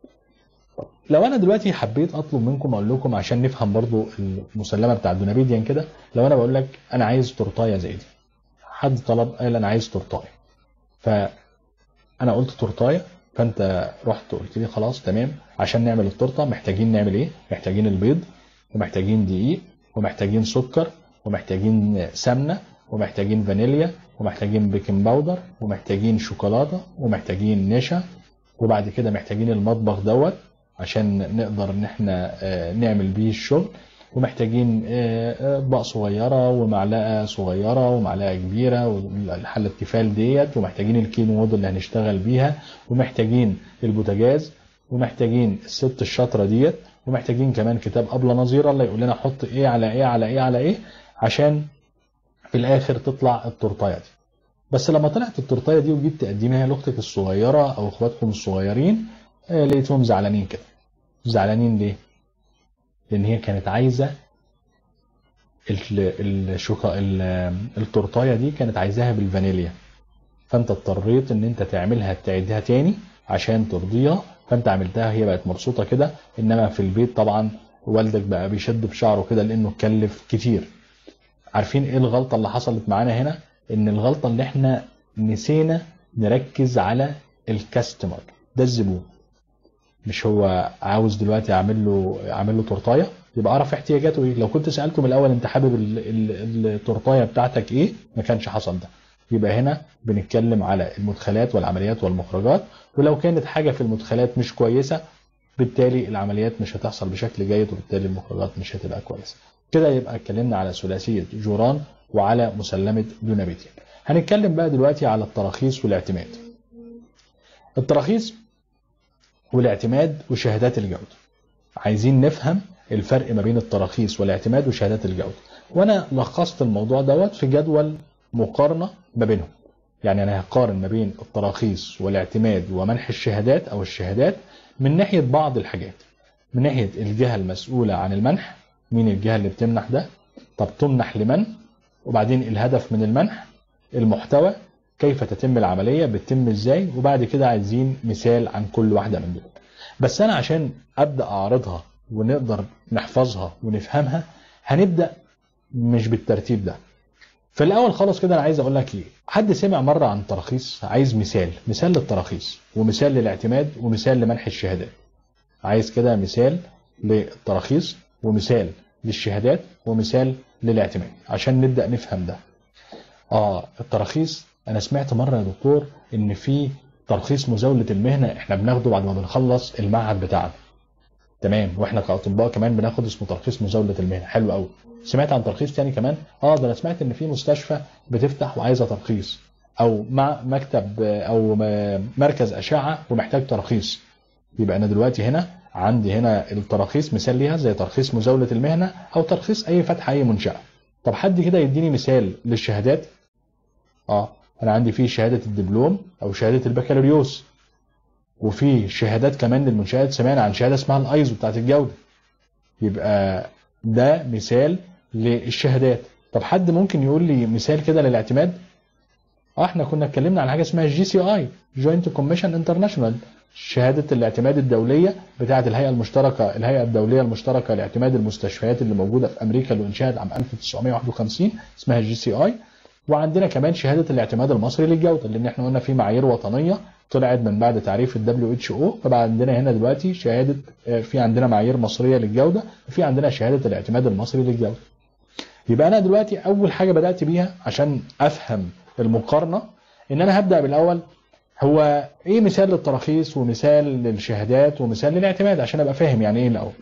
A: لو انا دلوقتي حبيت اطلب منكم اقول لكم عشان نفهم برضو المسلمه بتاع دونابيديان كده، لو انا بقول لك انا عايز تورتايه زي دي، حد طلب قال انا عايز تورتايه، فانا قلت تورتايه، فانت رحت قلت لي خلاص تمام، عشان نعمل التورته محتاجين نعمل ايه؟ محتاجين البيض ومحتاجين دقيق ومحتاجين سكر ومحتاجين سمنه ومحتاجين فانيليا ومحتاجين بيكنج باودر ومحتاجين شوكولاته ومحتاجين نشا، وبعد كده محتاجين المطبخ دوت عشان نقدر ان احنا نعمل بيه الشغل، ومحتاجين اطباق صغيره ومعلقه صغيره ومعلقه كبيره والحله التيفال ديت، ومحتاجين الكينو وود اللي هنشتغل بيها، ومحتاجين البوتاجاز، ومحتاجين الست الشاطره ديت، ومحتاجين كمان كتاب ابله نظيره اللي يقول لنا حط ايه على ايه على ايه على ايه عشان في الاخر تطلع التورتايه دي. بس لما طلعت التورتايه دي وجيت تقدمها لاختك الصغيره او اخواتكم الصغيرين، لقيتهم زعلانين كده. زعلانين ليه؟ لان هي كانت عايزه الشوكا التورتايه دي كانت عايزاها بالفانيليا، فانت اضطريت ان انت تعملها تعيدها تاني عشان ترضيها، فانت عملتها هي بقت مبسوطه كده. انما في البيت طبعا والدك بقى بيشد في شعره كده لانه اتكلف كتير. عارفين ايه الغلطه اللي حصلت معانا هنا؟ ان الغلطه اللي احنا نسينا نركز على الكاستمر ده، الزبون. مش هو عاوز دلوقتي اعمل له اعمل له تورتايه، يبقى اعرف احتياجاته ايه. لو كنت سالته من الاول انت حابب التورتايه بتاعتك ايه، ما كانش حصل ده. يبقى هنا بنتكلم على المدخلات والعمليات والمخرجات، ولو كانت حاجه في المدخلات مش كويسه بالتالي العمليات مش هتحصل بشكل جيد وبالتالي المخرجات مش هتبقى كويسه. كده يبقى اتكلمنا على ثلاثيه جوران وعلى مسلمه دونابيديان. هنتكلم بقى دلوقتي على التراخيص والاعتماد. التراخيص والاعتماد وشهادات الجودة. عايزين نفهم الفرق ما بين التراخيص والاعتماد وشهادات الجودة، وانا لخصت الموضوع دوت في جدول مقارنة ما بينهم. يعني انا هقارن ما بين التراخيص والاعتماد ومنح الشهادات او الشهادات من ناحية بعض الحاجات. من ناحية الجهة المسؤولة عن المنح، مين الجهة اللي بتمنح ده؟ طب تمنح لمن؟ وبعدين الهدف من المنح، المحتوى، كيف تتم العملية، بتتم ازاي، وبعد كده عايزين مثال عن كل واحدة من دول. بس انا عشان ابدأ اعرضها ونقدر نحفظها ونفهمها هنبدأ مش بالترتيب ده. في الاول خالص كده انا عايز اقول لك ايه، حد سمع مرة عن تراخيص؟ عايز مثال، مثال للتراخيص ومثال للاعتماد ومثال لمنح الشهادات. عايز كده مثال للتراخيص ومثال للشهادات ومثال للاعتماد عشان نبدأ نفهم ده. اه التراخيص، انا سمعت مره يا دكتور ان في ترخيص مزاوله المهنه احنا بناخده بعد ما بنخلص المعهد بتاعنا. تمام، واحنا كاطباء كمان بناخد اسمه ترخيص مزاوله المهنه. حلو قوي. سمعت عن ترخيص تاني كمان؟ اه ده انا سمعت ان في مستشفى بتفتح وعايزه ترخيص، او مع مكتب او مركز اشعه ومحتاج ترخيص. يبقى انا دلوقتي هنا عندي هنا التراخيص مثال ليها زي ترخيص مزاوله المهنه او ترخيص اي فتح اي منشاه. طب حد كده يديني مثال للشهادات؟ اه انا عندي فيه شهاده الدبلوم او شهاده البكالوريوس، وفي شهادات كمان للمنشآت. سمعنا عن شهاده اسمها الايزو بتاعت الجوده. يبقى ده مثال للشهادات. طب حد ممكن يقول لي مثال كده للاعتماد؟ اه احنا كنا اتكلمنا عن حاجه اسمها الجي سي اي، جوينت كوميشن انترناشونال، شهاده الاعتماد الدوليه بتاعه الهيئه المشتركه، الهيئه الدوليه المشتركه لاعتماد المستشفيات اللي موجوده في امريكا اللي انشئت عام ألف وتسعمائة وواحد وخمسين اسمها الجي سي اي. وعندنا كمان شهاده الاعتماد المصري للجوده، لان احنا قلنا في معايير وطنيه طلعت من بعد تعريف الدبليو اتش او، فبقى عندنا هنا دلوقتي شهاده، في عندنا معايير مصريه للجوده وفي عندنا شهاده الاعتماد المصري للجوده. يبقى انا دلوقتي اول حاجه بدات بيها عشان افهم المقارنه ان انا هبدا بالاول هو ايه مثال للتراخيص ومثال للشهادات ومثال للاعتماد عشان ابقى فاهم يعني ايه الاول.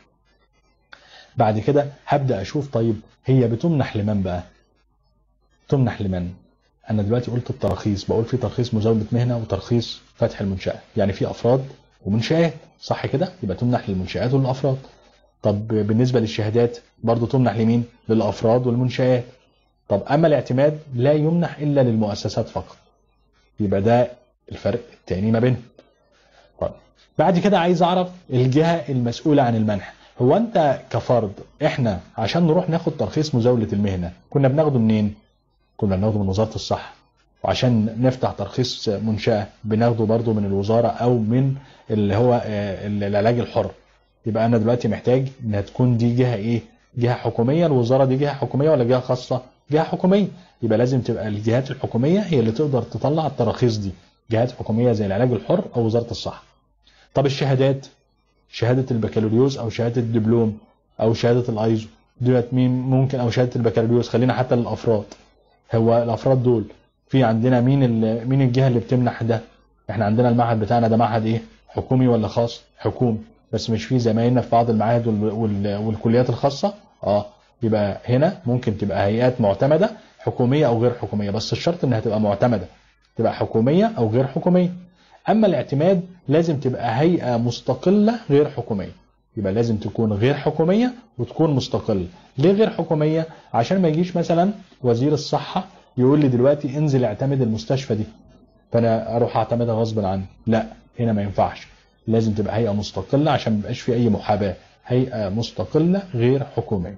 A: بعد كده هبدا اشوف طيب هي بتمنح لمن بقى؟ تمنح لمن؟ انا دلوقتي قلت التراخيص، بقول في ترخيص مزاوله مهنه وترخيص فتح المنشاه، يعني في افراد ومنشآت، صح كده؟ يبقى تمنح للمنشآت وللافراد. طب بالنسبه للشهادات برضو تمنح لمين؟ للافراد والمنشآت. طب اما الاعتماد لا يمنح الا للمؤسسات فقط. يبقى ده الفرق الثاني ما بينهم. طيب بعد كده عايز اعرف الجهه المسؤوله عن المنح. هو انت كفرد، احنا عشان نروح ناخد ترخيص مزاوله المهنه كنا بناخده منين؟ كنا بناخده من وزاره الصحه. وعشان نفتح ترخيص منشاه بناخده برضو من الوزاره او من اللي هو العلاج الحر. يبقى انا دلوقتي محتاج انها تكون دي جهه ايه؟ جهه حكوميه. الوزاره دي جهه حكوميه ولا جهه خاصه؟ جهه حكوميه. يبقى لازم تبقى الجهات الحكوميه هي اللي تقدر تطلع التراخيص دي، جهات حكوميه زي العلاج الحر او وزاره الصحه. طب الشهادات، شهاده البكالوريوس او شهاده الدبلوم او شهاده الايزو دولت مين ممكن؟ او شهاده البكالوريوس، خلينا حتى للافراد. هو الافراد دول في عندنا مين مين الجهه اللي بتمنح ده؟ احنا عندنا المعهد بتاعنا ده معهد ايه؟ حكومي ولا خاص؟ حكومي. بس مش في زمايلنا في بعض المعاهد والكليات الخاصه؟ اه. يبقى هنا ممكن تبقى هيئات معتمده حكوميه او غير حكوميه، بس الشرط انها تبقى معتمده، تبقى حكوميه او غير حكوميه. اما الاعتماد لازم تبقى هيئه مستقله غير حكوميه. يبقى لازم تكون غير حكوميه وتكون مستقله. ليه غير حكوميه؟ عشان ما يجيش مثلا وزير الصحه يقول لي دلوقتي انزل اعتمد المستشفى دي فانا اروح اعتمدها غصب عني. لا، هنا ما ينفعش، لازم تبقى هيئه مستقله عشان ما يبقاش في اي محاباه، هيئه مستقله غير حكوميه.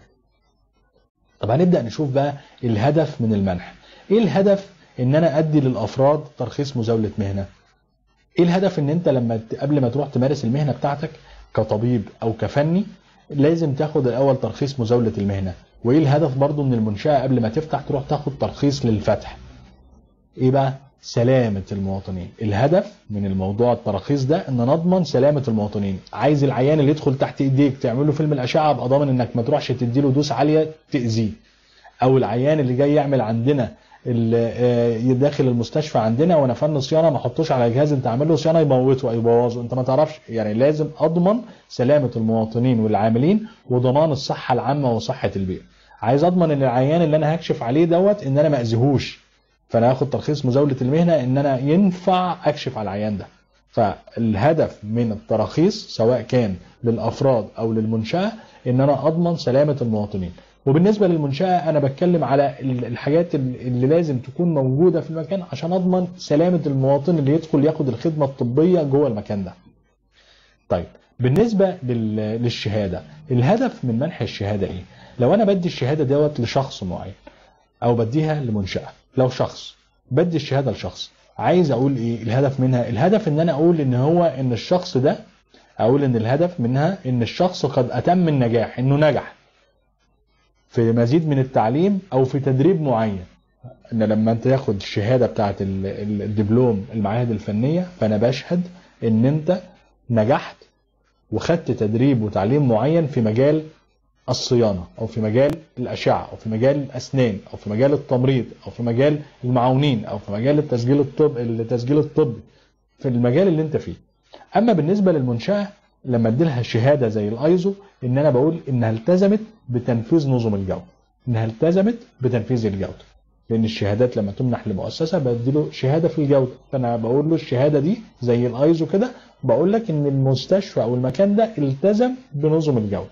A: طب هنبدا نشوف بقى الهدف من المنح. ايه الهدف ان انا ادي للافراد ترخيص مزاوله مهنه؟ ايه الهدف ان انت لما قبل ما تروح تمارس المهنه بتاعتك كطبيب او كفني لازم تاخد الاول ترخيص مزاوله المهنه؟ وايه الهدف برضو من المنشاه قبل ما تفتح تروح تاخد ترخيص للفتح؟ ايه بقى؟ سلامه المواطنين. الهدف من الموضوع التراخيص ده ان نضمن سلامه المواطنين. عايز العيان اللي يدخل تحت ايديك تعمل له فيلم الاشعه ابقى ضامن انك ما تروحش تدي له دوس عاليه تاذيه. او العيان اللي جاي يعمل عندنا اللي داخل المستشفى عندنا وانا فن صيانه ما احطوش على جهاز انت عامل له صيانه يموته او يبوظه، انت ما تعرفش. يعني لازم اضمن سلامه المواطنين والعاملين وضمان الصحه العامه وصحه البيئه. عايز اضمن ان العيان اللي انا هكشف عليه دوت ان انا ما اذيهوش، فانا هاخد ترخيص مزاوله المهنه ان انا ينفع اكشف على العيان ده. فالهدف من التراخيص سواء كان للافراد او للمنشاه ان انا اضمن سلامه المواطنين. وبالنسبه للمنشاه انا بتكلم على الحاجات اللي لازم تكون موجوده في المكان عشان اضمن سلامه المواطن اللي يدخل ياخد الخدمه الطبيه جوه المكان ده. طيب بالنسبه للشهاده، الهدف من منح الشهاده ايه؟ لو انا بدي الشهاده دوت لشخص معين او بديها لمنشاه، لو شخص بدي الشهاده لشخص عايز اقول ايه الهدف منها؟ الهدف ان انا اقول ان هو ان الشخص ده، اقول ان الهدف منها ان الشخص قد اتم النجاح، انه نجح في مزيد من التعليم او في تدريب معين. ان لما انت تاخد الشهاده بتاعه الدبلوم المعاهد الفنيه فانا بشهد ان انت نجحت وخدت تدريب وتعليم معين في مجال الصيانه او في مجال الاشعه او في مجال الاسنان او في مجال التمريض او في مجال المعاونين او في مجال التسجيل الطب التسجيل الطبي في المجال اللي انت فيه. اما بالنسبه للمنشاه لما ادي لها شهاده زي الايزو ان انا بقول انها التزمت بتنفيذ نظم الجوده، انها التزمت بتنفيذ الجوده. لان الشهادات لما تمنح لمؤسسه بدي له شهاده في الجوده، فانا بقول له الشهاده دي زي الايزو كده، بقول لك ان المستشفى او المكان ده التزم بنظم الجوده.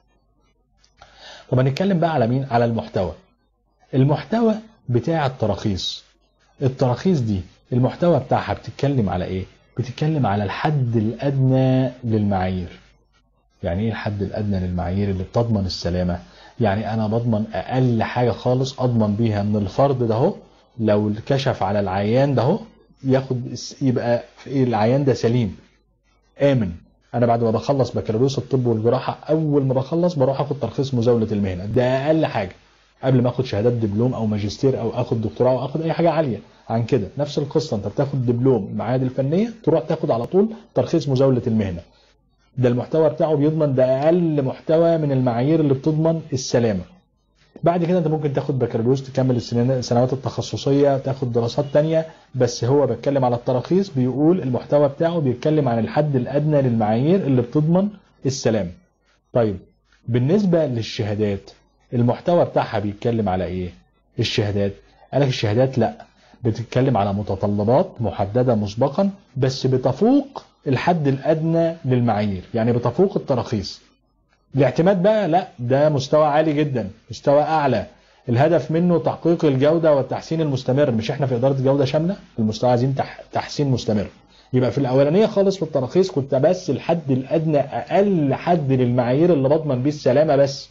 A: طب هنتكلم بقى على مين؟ على المحتوى. المحتوى بتاع التراخيص. التراخيص دي المحتوى بتاعها بتتكلم على ايه؟ بتتكلم على الحد الادنى للمعايير. يعني ايه الحد الادنى للمعايير اللي بتضمن السلامه؟ يعني انا بضمن اقل حاجه خالص اضمن بيها ان الفرد ده اهو لو كشف على العيان ده اهو ياخد يبقى العيان ده سليم امن. انا بعد ما بخلص بكالوريوس الطب والجراحه اول ما بخلص بروح اخد ترخيص مزاوله المهنه، ده اقل حاجه قبل ما اخد شهادات دبلوم او ماجستير او اخد دكتوراه او اخد اي حاجه عاليه عن كده. نفس القصه، انت بتاخد دبلوم المعاهد الفنيه تروح تاخد على طول ترخيص مزاوله المهنه، ده المحتوى بتاعه بيضمن، ده اقل محتوى من المعايير اللي بتضمن السلامه. بعد كده انت ممكن تاخد بكالوريوس تكمل السنوات التخصصيه تاخد دراسات تانية، بس هو بيتكلم على التراخيص بيقول المحتوى بتاعه بيتكلم عن الحد الادنى للمعايير اللي بتضمن السلام. طيب بالنسبه للشهادات المحتوى بتاعها بيتكلم على ايه؟ الشهادات قالك الشهادات لا بتتكلم على متطلبات محدده مسبقا بس بتفوق الحد الادنى للمعايير، يعني بتفوق التراخيص. الاعتماد بقى لا، ده مستوى عالي جدا، مستوى اعلى، الهدف منه تحقيق الجوده والتحسين المستمر. مش احنا في اداره جوده شامله المستوى عايزين تحسين مستمر. يبقى في الاولانيه خالص في التراخيص كنت بس الحد الادنى اقل حد للمعايير اللي بضمن بيه السلامه بس.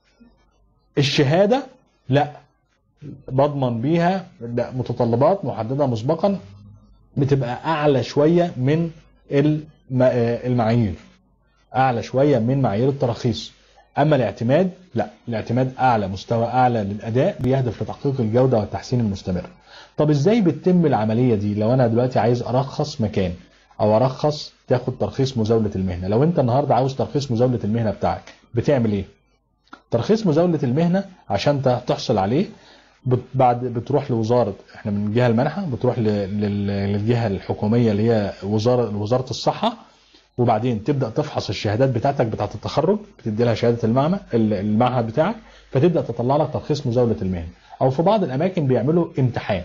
A: الشهاده لا بضمن بيها متطلبات محدده مسبقا بتبقى اعلى شويه من المعايير، اعلى شويه من معايير التراخيص. اما الاعتماد لا، الاعتماد اعلى مستوى اعلى للاداء بيهدف لتحقيق الجوده والتحسين المستمر. طب ازاي بتتم العمليه دي؟ لو انا دلوقتي عايز ارخص مكان او ارخص تاخد ترخيص مزاوله المهنه، لو انت النهارده عاوز ترخيص مزاوله المهنه بتاعك بتعمل ايه؟ ترخيص مزاوله المهنه عشان تحصل عليه بعد بتروح لوزاره، احنا من الجهه المانحه بتروح للجهه الحكوميه اللي هي وزاره وزاره الصحه، وبعدين تبدا تفحص الشهادات بتاعتك بتاعه التخرج، بتدي لها شهاده المعمل المعهد بتاعك، فتبدا تطلع لك ترخيص مزاوله المهنه. او في بعض الاماكن بيعملوا امتحان،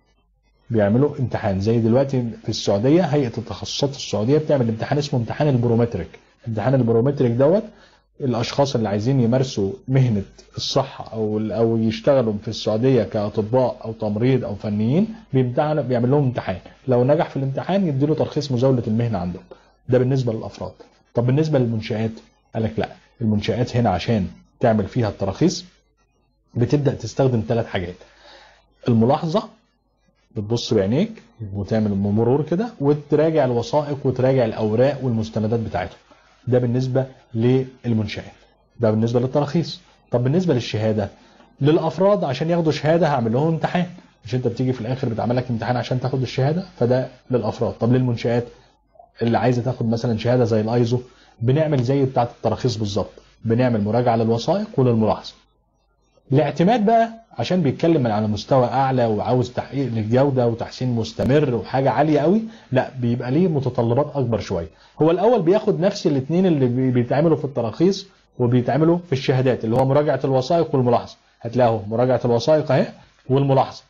A: بيعملوا امتحان زي دلوقتي في السعوديه هيئه التخصصات السعوديه بتعمل امتحان اسمه امتحان البرومتريك. امتحان البرومتريك دوت الاشخاص اللي عايزين يمارسوا مهنه الصحه او او يشتغلوا في السعوديه كاطباء او تمريض او فنيين بيمتحنوا، بيعمل لهم امتحان، لو نجح في الامتحان يديله ترخيص مزاوله المهنه عندهم. ده بالنسبه للافراد. طب بالنسبه للمنشآت قال لك لا، المنشآت هنا عشان تعمل فيها التراخيص بتبدا تستخدم ثلاث حاجات. الملاحظه، بتبص بعينيك وتعمل مرور كده وتراجع الوثائق وتراجع الاوراق والمستندات بتاعتهم. ده بالنسبه للمنشآت، ده بالنسبه للتراخيص. طب بالنسبه للشهاده للافراد عشان ياخدوا شهاده هعمل لهم امتحان، مش انت بتيجي في الاخر بتعمل لك امتحان عشان تاخد الشهاده، فده للافراد. طب للمنشآت اللي عايزه تاخد مثلا شهاده زي الايزو بنعمل زي بتاعه التراخيص بالظبط، بنعمل مراجعه للوثائق وللملاحظه. الاعتماد بقى عشان بيتكلم على مستوى اعلى وعاوز تحقيق للجوده وتحسين مستمر وحاجه عاليه قوي، لا بيبقى ليه متطلبات اكبر شويه. هو الاول بياخد نفس الاثنين اللي بيتعملوا في التراخيص وبيتعملوا في الشهادات، اللي هو مراجعه الوثائق والملاحظه. هتلاقوا مراجعه الوثائق اهي والملاحظه.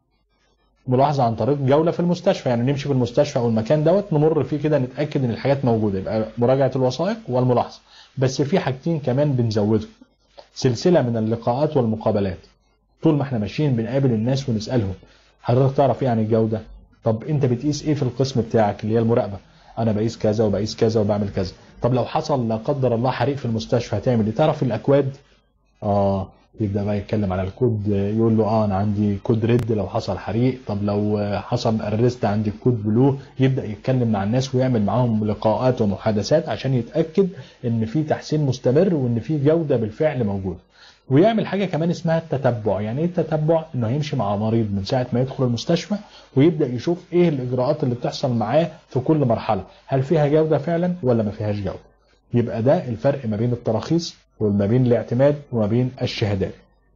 A: ملاحظه عن طريق جوله في المستشفى، يعني نمشي في المستشفى او المكان دوت نمر فيه كده نتاكد ان الحاجات موجوده، يبقى مراجعه الوثائق والملاحظه. بس في حاجتين كمان بنزودهم، سلسله من اللقاءات والمقابلات. طول ما احنا ماشيين بنقابل الناس ونسالهم حضرتك تعرف ايه عن الجوده؟ طب انت بتقيس ايه في القسم بتاعك اللي هي المراقبه؟ انا بقيس كذا وبقيس كذا وبعمل كذا. طب لو حصل لا قدر الله حريق في المستشفى هتعمل ايه؟ تعرف الاكواد؟ اه يبدا بقى يتكلم على الكود، يقول له اه انا عندي كود ريد لو حصل حريق، طب لو حصل ارست عندي كود بلو. يبدا يتكلم مع الناس ويعمل معاهم لقاءات ومحادثات عشان يتاكد ان في تحسين مستمر وان في جوده بالفعل موجوده. ويعمل حاجه كمان اسمها التتبع. يعني ايه التتبع؟ انه هيمشي مع مريض من ساعه ما يدخل المستشفى ويبدا يشوف ايه الاجراءات اللي بتحصل معاه في كل مرحله، هل فيها جوده فعلا ولا ما فيهاش جوده. يبقى ده الفرق ما بين التراخيص وما بين الاعتماد وما بين الشهادات.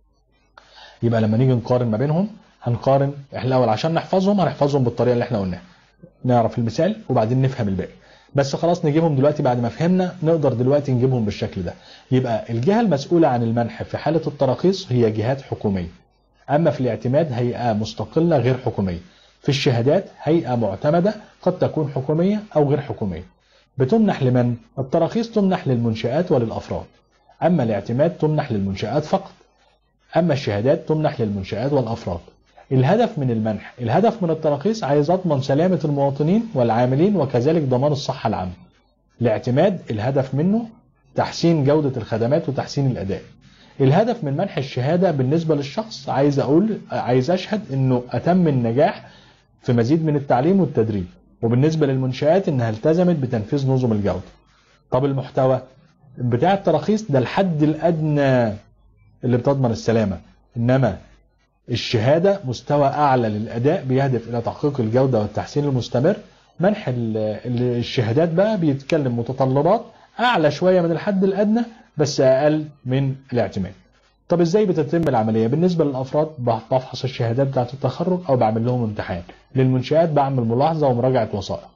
A: يبقى لما نيجي نقارن ما بينهم هنقارن احنا الاول عشان نحفظهم هنحفظهم بالطريقه اللي احنا قلناها، نعرف المثال وبعدين نفهم الباقي. بس خلاص نجيبهم دلوقتي بعد ما فهمنا نقدر دلوقتي نجيبهم بالشكل ده. يبقى الجهه المسؤوله عن المنح في حاله التراخيص هي جهات حكوميه، اما في الاعتماد هيئه مستقله غير حكوميه. في الشهادات هيئه معتمده قد تكون حكوميه او غير حكوميه. بتمنح لمن؟ التراخيص تمنح للمنشآت وللافراد، اما الاعتماد تمنح للمنشآت فقط، اما الشهادات تمنح للمنشآت والافراد. الهدف من المنح، الهدف من التراخيص عايز اضمن سلامه المواطنين والعاملين وكذلك ضمان الصحه العامه. الاعتماد الهدف منه تحسين جوده الخدمات وتحسين الاداء. الهدف من منح الشهادة بالنسبة للشخص عايز أقول عايز أشهد إنه أتم النجاح في مزيد من التعليم والتدريب، وبالنسبة للمنشآت إنها التزمت بتنفيذ نظم الجودة. طب المحتوى بتاع التراخيص ده الحد الأدنى اللي بتضمن السلامة، إنما الشهادة مستوى أعلى للأداء بيهدف إلى تحقيق الجودة والتحسين المستمر. منح الشهادات بقى بيتكلم متطلبات أعلى شوية من الحد الأدنى بس أقل من الاعتماد. طب إزاي بتتم العملية؟ بالنسبة للأفراد بفحص الشهادات بتاعة التخرج أو بعمل لهم امتحان. للمنشآت بعمل ملاحظة ومراجعة وثائق.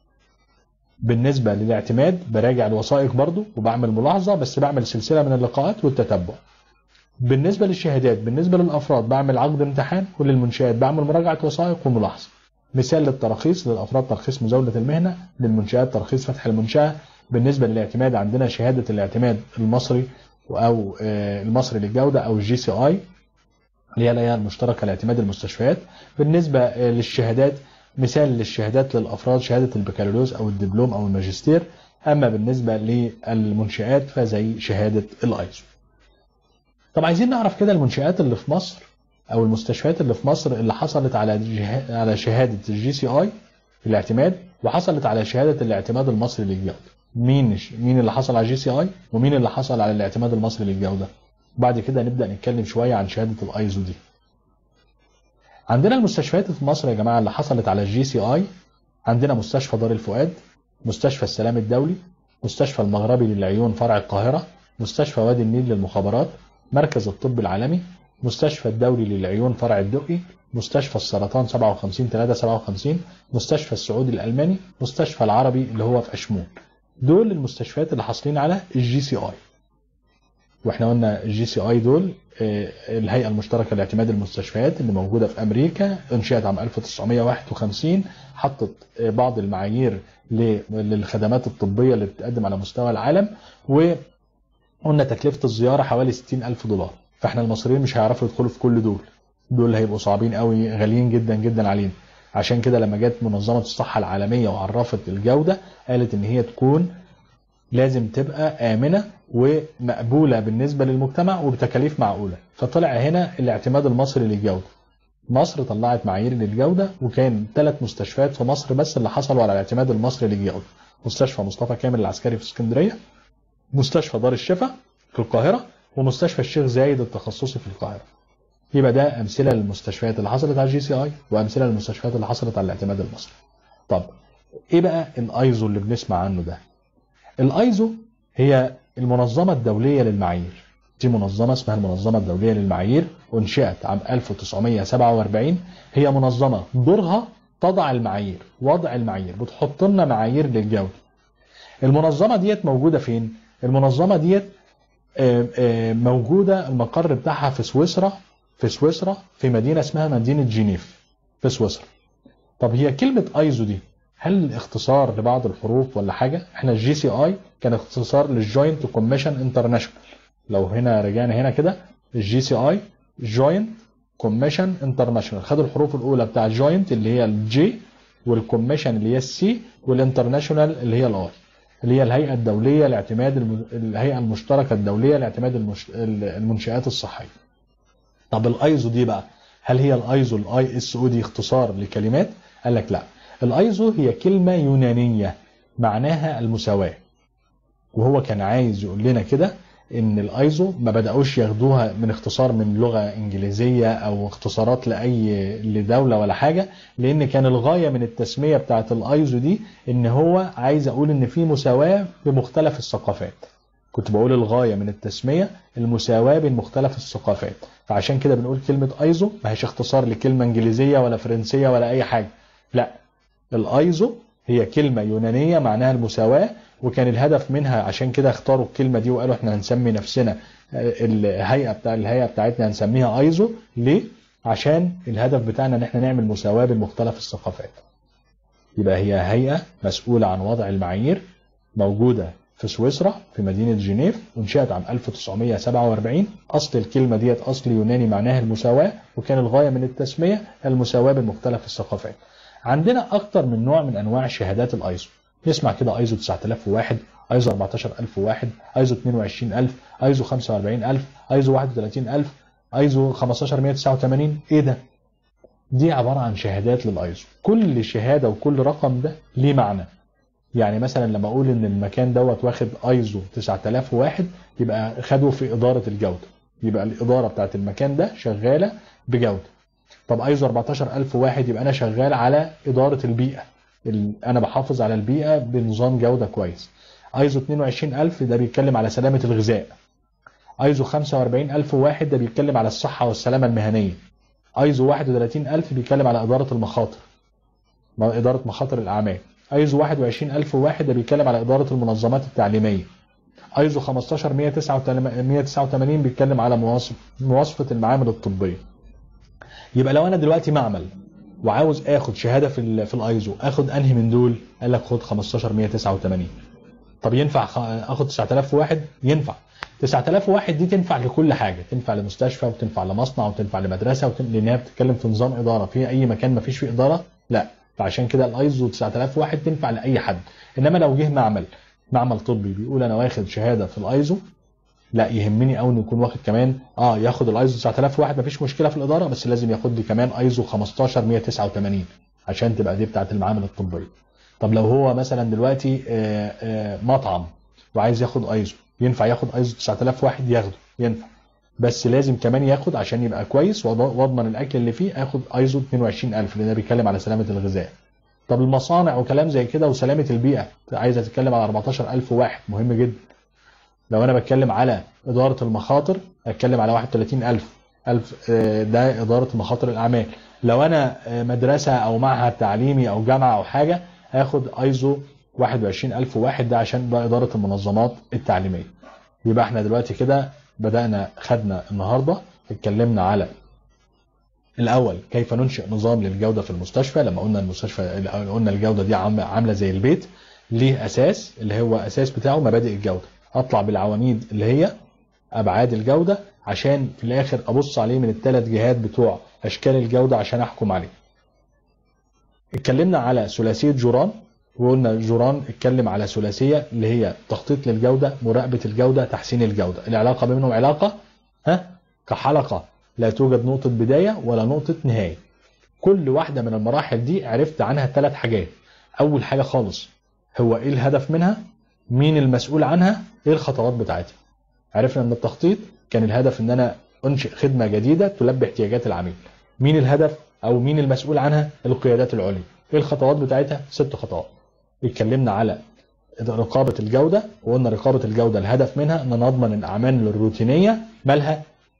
A: بالنسبة للاعتماد براجع الوثائق برضو وبعمل ملاحظة، بس بعمل سلسلة من اللقاءات والتتبع. بالنسبة للشهادات بالنسبة للأفراد بعمل عقد امتحان، وللمنشآت بعمل مراجعة وثائق وملاحظة. مثال للتراخيص: للأفراد ترخيص مزاولة المهنة، للمنشآت ترخيص فتح المنشأة. بالنسبة للاعتماد عندنا شهادة الاعتماد المصري أو المصري للجودة أو الجي سي آي اللي هي الهيئة المشتركة لاعتماد المستشفيات. بالنسبة للشهادات مثال للشهادات للأفراد شهادة البكالوريوس أو الدبلوم أو الماجستير. أما بالنسبة للمنشآت فزي شهادة الآيزو. طب عايزين نعرف كده المنشآت اللي في مصر أو المستشفيات اللي في مصر اللي حصلت على على شهادة الجي سي آي في الاعتماد وحصلت على شهادة الاعتماد المصري للجودة. مين مين اللي حصل على الجي سي آي ومين اللي حصل على الاعتماد المصري للجودة؟ بعد كده نبدأ نتكلم شوية عن شهادة الآيزو دي. عندنا المستشفيات في مصر يا جماعة اللي حصلت على الجي سي آي: عندنا مستشفى دار الفؤاد، مستشفى السلام الدولي، مستشفى المغربي للعيون فرع القاهرة، مستشفى وادي النيل للمخابرات، مركز الطب العالمي، مستشفى الدولي للعيون فرع الدقي، مستشفى السرطان سبعة وخمسين ثلاثة سبعة وخمسين، مستشفى السعودي الألماني، مستشفى العربي اللي هو في أشمون. دول المستشفيات اللي حاصلين على الجي سي آي. واحنا قلنا الجي سي آي دول الهيئة المشتركة لاعتماد المستشفيات اللي موجودة في أمريكا، انشئت عام ألف وتسعمائة وواحد وخمسين، حطت بعض المعايير للخدمات الطبية اللي بتقدم على مستوى العالم، وقلنا تكلفة الزيارة حوالي ستين ألف دولار. فاحنا المصريين مش هيعرفوا يدخلوا في كل دول، دول هيبقوا صعبين قوي، غاليين جدا جدا علينا. عشان كده لما جت منظمة الصحة العالمية وعرفت الجودة قالت ان هي تكون لازم تبقى آمنة ومقبولة بالنسبة للمجتمع وبتكاليف معقولة. فطلع هنا الاعتماد المصري للجودة. مصر طلعت معايير للجودة، وكان ثلاث مستشفيات في مصر بس اللي حصلوا على الاعتماد المصري للجودة: مستشفى مصطفى كامل العسكري في اسكندرية، مستشفى دار الشفا في القاهرة، ومستشفى الشيخ زايد التخصصي في القاهرة. يبقى ده أمثلة للمستشفيات اللي حصلت على الجي سي آي وأمثلة للمستشفيات اللي حصلت على الاعتماد المصري. طب ايه بقى الايزو اللي بنسمع عنه ده؟ الايزو هي المنظمة الدولية للمعايير. دي منظمة اسمها المنظمة الدولية للمعايير، انشئت عام ألف وتسعمائة وسبعة وأربعين. هي منظمة دورها تضع المعايير، وضع المعايير، بتحط لنا معايير للجودة. المنظمة ديت موجودة فين؟ المنظمة ديت موجودة المقر بتاعها في سويسرا في سويسرا في مدينة اسمها مدينة جنيف في سويسرا. طب هي كلمة ايزو دي هل اختصار لبعض الحروف ولا حاجة؟ احنا الجي سي اي كان اختصار للجوينت كوميشن انترناشونال. لو هنا رجعنا هنا كده الجي سي اي جوينت كوميشن انترناشونال، خدوا الحروف الاولى بتاع الجوينت اللي هي الجي، والكوميشن اللي هي السي، والانترناشونال اللي هي الاي، اللي هي الهيئة الدولية لاعتماد الم... الهيئة المشتركة الدولية لاعتماد المش... المنشآت الصحية. طب الايزو دي بقى هل هي الايزو الاي اس او دي اختصار لكلمات؟ قال لك لا، الايزو هي كلمة يونانية معناها المساواة. وهو كان عايز يقول لنا كده ان الايزو ما بدأوش ياخدوها من اختصار من لغة انجليزية او اختصارات لاي لدولة ولا حاجة، لان كان الغاية من التسمية بتاعت الايزو دي ان هو عايز اقول ان في مساواة بمختلف الثقافات. كنت بقول الغاية من التسمية المساواة بين مختلف الثقافات، فعشان كده بنقول كلمة ايزو ما هيش اختصار لكلمة انجليزية ولا فرنسية ولا اي حاجة، لا، الايزو هي كلمة يونانية معناها المساواة، وكان الهدف منها عشان كده اختاروا الكلمة دي وقالوا احنا هنسمي نفسنا الهيئة بتاع الهيئة بتاعتنا هنسميها ايزو. ليه؟ عشان الهدف بتاعنا ان احنا نعمل مساواة بين مختلف الثقافات. يبقى هي هيئة مسؤولة عن وضع المعايير، موجودة في سويسرا في مدينة جنيف، وانشئت عام ألف وتسعمائة وسبعة وأربعين. أصل الكلمة ديت أصل يوناني معناها المساواة، وكان الغاية من التسمية المساواة بين مختلف الثقافات. عندنا أكتر من نوع من أنواع شهادات الأيزو. نسمع كده ايزو تسعة آلاف وواحد، ايزو أربعتاشر ألف وواحد، ايزو اتنين وعشرين ألف، ايزو خمسة وأربعين ألف، ايزو واحد وتلاتين ألف، ايزو خمستاشر مية وتسعة وتمانين. ايه ده؟ دي عباره عن شهادات للايزو، كل شهاده وكل رقم ده ليه معنى. يعني مثلا لما اقول ان المكان دوت واخد ايزو تسعة آلاف وواحد يبقى خده في اداره الجوده، يبقى الاداره بتاعت المكان ده شغاله بجوده. طب ايزو أربعتاشر ألف وواحد يبقى انا شغال على اداره البيئه، انا بحافظ على البيئه بنظام جوده كويس. ايزو اتنين وعشرين ألف ده بيتكلم على سلامه الغذاء. ايزو خمسة وأربعين ألف وواحد ده بيتكلم على الصحه والسلامه المهنيه. ايزو واحد وتلاتين ألف بيتكلم على اداره المخاطر، اداره مخاطر الاعمال. ايزو واحد وعشرين ألف وواحد ده بيتكلم على اداره المنظمات التعليميه. ايزو خمستاشر مية وتسعة وتمانين بيتكلم على مواصف مواصفه المعامل الطبيه. يبقى لو انا دلوقتي معمل وعاوز اخد شهاده في في الايزو، اخد انهي من دول؟ قال لك خد خمستاشر مية وتسعة وتمانين. طب ينفع اخد تسعة آلاف وواحد؟ ينفع. تسعة آلاف وواحد دي تنفع لكل حاجه، تنفع لمستشفى وتنفع لمصنع وتنفع لمدرسه وتنفع، لانها بتتكلم في نظام اداره. في اي مكان ما فيش فيه اداره لا، فعشان كده الايزو تسعة آلاف وواحد تنفع لاي حد. انما لو جه معمل معمل طبي بيقول انا واخد شهاده في الايزو، لا يهمني قوي انه يكون واخد كمان اه ياخد الايزو تسعة آلاف وواحد مفيش مشكله في الاداره، بس لازم ياخد لي كمان ايزو خمستاشر مية وتسعة وتمانين عشان تبقى دي بتاعه المعامل الطبيه. طب لو هو مثلا دلوقتي آآ آآ مطعم وعايز ياخد ايزو، ينفع ياخد ايزو تسعة آلاف وواحد؟ ياخده، ينفع، بس لازم كمان ياخد عشان يبقى كويس واضمن الاكل اللي فيه اخد ايزو اتنين وعشرين ألف لان ده بيتكلم على سلامه الغذاء. طب المصانع وكلام زي كده وسلامه البيئه عايزه تتكلم على أربعتاشر ألف وواحد، مهم جدا. لو انا بتكلم على اداره المخاطر اتكلم على واحد وتلاتين ألف ألف، ده اداره مخاطر الاعمال. لو انا مدرسه او معهد تعليمي او جامعه او حاجه هاخد ايزو واحد وعشرين ألف وواحد، ده عشان ده اداره المنظمات التعليميه. يبقى احنا دلوقتي كده بدانا خدنا النهارده اتكلمنا على الاول كيف ننشئ نظام للجوده في المستشفى. لما قلنا المستشفى قلنا الجوده دي عامله زي البيت، ليه اساس اللي هو اساس بتاعه مبادئ الجوده. اطلع بالعواميد اللي هي ابعاد الجوده عشان في الاخر ابص عليه من الثلاث جهات بتوع اشكال الجوده عشان احكم عليه. اتكلمنا على ثلاثيه جوران، وقلنا جوران اتكلم على ثلاثيه اللي هي تخطيط للجوده، مراقبه الجوده، تحسين الجوده. العلاقه بينهم علاقه ها كحلقه لا توجد نقطه بدايه ولا نقطه نهايه. كل واحده من المراحل دي عرفت عنها ثلاث حاجات. اول حاجه خالص هو ايه الهدف منها، مين المسؤول عنها، ايه الخطوات بتاعتها. عرفنا ان التخطيط كان الهدف ان انا انشئ خدمه جديده تلبي احتياجات العميل. مين الهدف او مين المسؤول عنها؟ القيادات العليا. ايه الخطوات بتاعتها؟ ست خطوات. اتكلمنا على رقابه الجوده، وقلنا رقابه الجوده الهدف منها ان نضمن الاعمال الروتينيه مالها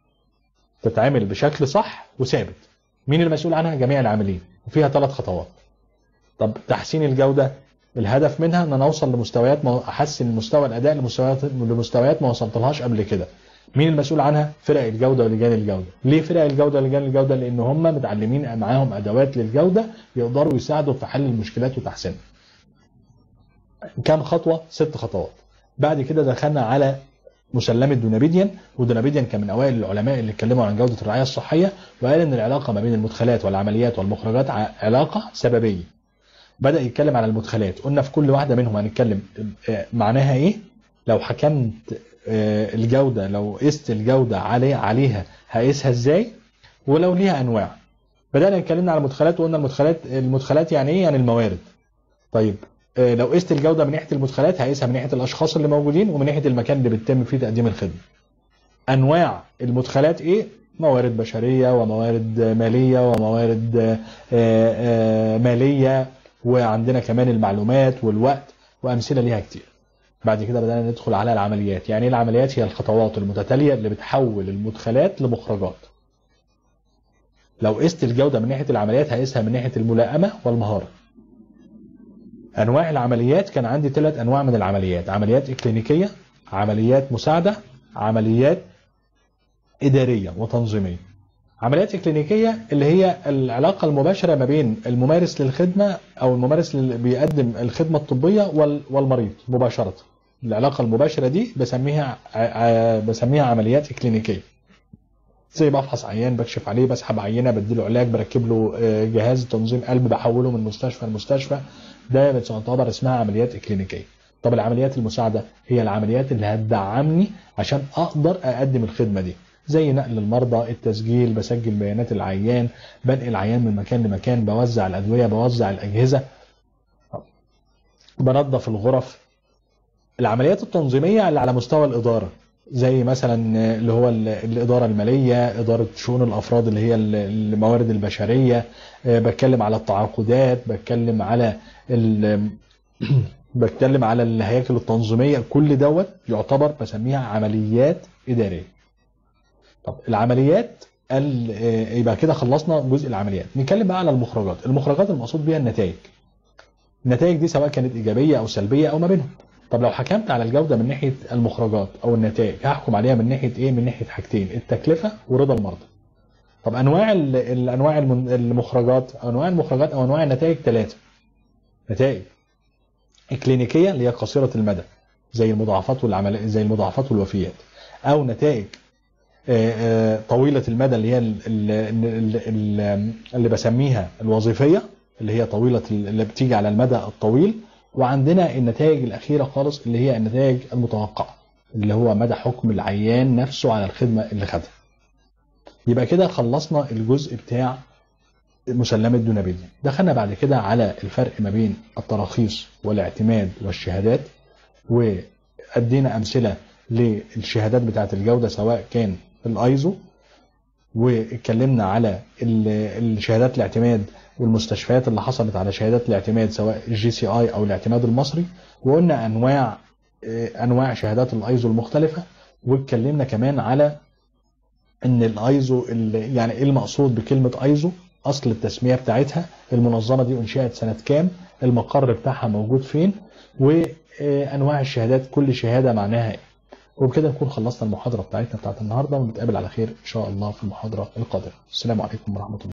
A: تتعمل بشكل صح وثابت. مين المسؤول عنها؟ جميع العاملين، وفيها ثلاث خطوات. طب تحسين الجوده الهدف منها ان انا اوصل لمستويات احسن مستوى الاداء لمستويات لمستويات ما وصلتلهاش قبل كده. مين المسؤول عنها؟ فرق الجوده ولجان الجوده. ليه فرق الجوده ولجان الجوده؟ لان هم متعلمين معاهم ادوات للجوده يقدروا يساعدوا في حل المشكلات وتحسينها. كام خطوه؟ ست خطوات. بعد كده دخلنا على مسلمه دونابيديان، ودونابيديان كان من اوائل العلماء اللي اتكلموا عن جوده الرعايه الصحيه، وقال ان العلاقه ما بين المدخلات والعمليات والمخرجات علاقه سببيه. بدأ يتكلم على المدخلات، قلنا في كل واحدة منهم هنتكلم معناها ايه، لو حكمت الجودة، لو قست الجودة عليه عليها هقيسها ازاي، ولو ليها انواع. بدأنا نتكلمنا على المدخلات، وقلنا المدخلات المدخلات يعني ايه؟ يعني الموارد. طيب لو قست الجودة من ناحية المدخلات هقيسها من ناحية الاشخاص اللي موجودين ومن ناحية المكان اللي بيتم فيه تقديم الخدمة. انواع المدخلات ايه؟ موارد بشرية وموارد مالية وموارد مالية، وعندنا كمان المعلومات والوقت وامثله ليها كتير. بعد كده بدأنا ندخل على العمليات. يعني ايه العمليات؟ هي الخطوات المتتاليه اللي بتحول المدخلات لمخرجات. لو قست الجوده من ناحيه العمليات هقيسها من ناحيه الملائمه والمهاره. انواع العمليات كان عندي ثلاث انواع من العمليات: عمليات اكلينيكيه، عمليات مساعده، عمليات اداريه وتنظيميه. عمليات اكلينيكيه اللي هي العلاقه المباشره ما بين الممارس للخدمه او الممارس اللي بيقدم الخدمه الطبيه والمريض مباشره. العلاقه المباشره دي بسميها بسميها عمليات اكلينيكيه. زي بفحص عيان، بكشف عليه، بسحب عينه، بديله علاج، بركب له جهاز تنظيم قلب، بحوله من مستشفى لمستشفى، ده بتعتبر اسمها عمليات اكلينيكيه. طب العمليات المساعده هي العمليات اللي هتدعمني عشان اقدر اقدم الخدمه دي، زي نقل المرضى، التسجيل، بسجل بيانات العيان، بنقل العيان من مكان لمكان، بوزع الادويه، بوزع الاجهزه، بنظف الغرف. العمليات التنظيميه اللي على مستوى الاداره، زي مثلا اللي هو الاداره الماليه، اداره شؤون الافراد اللي هي الموارد البشريه، بتكلم على التعاقدات، بتكلم على بتكلم على الهياكل التنظيميه. كل دوت يعتبر بسميها عمليات اداريه. طب العمليات يبقى كده خلصنا جزء العمليات. نتكلم بقى على المخرجات. المخرجات المقصود بيها النتائج. النتائج دي سواء كانت ايجابيه او سلبيه او ما بينهم. طب لو حكمت على الجوده من ناحيه المخرجات او النتائج، هحكم عليها من ناحيه ايه؟ من ناحيه حاجتين: التكلفه ورضا المرضى. طب انواع الانواع المخرجات، انواع المخرجات او انواع النتائج ثلاثه. نتائج اكلينيكيه اللي هي قصيره المدى، زي المضاعفات والعمل زي المضاعفات والوفيات، او نتائج طويله المدى اللي هي اللي بسميها الوظيفيه، اللي هي طويله اللي بتيجي على المدى الطويل. وعندنا النتائج الاخيره خالص اللي هي النتائج المتوقعه، اللي هو مدى حكم العيان نفسه على الخدمه اللي خدها. يبقى كده خلصنا الجزء بتاع مسلمه دونابيليا. دخلنا بعد كده على الفرق ما بين التراخيص والاعتماد والشهادات، وادينا امثله للشهادات بتاعه الجوده سواء كان الايزو، واتكلمنا على الشهادات الاعتماد والمستشفيات اللي حصلت على شهادات الاعتماد سواء الجي سي اي او الاعتماد المصري، وقلنا انواع انواع شهادات الايزو المختلفه. واتكلمنا كمان على ان الايزو يعني ايه المقصود بكلمه ايزو، اصل التسميه بتاعتها، المنظمه دي انشئت سنه كام، المقر بتاعها موجود فين، وانواع الشهادات كل شهاده معناها ايه. وبكده نكون خلصنا المحاضره بتاعتنا بتاعت النهارده، ونتقابل على خير ان شاء الله في المحاضره القادمه. السلام عليكم ورحمه الله.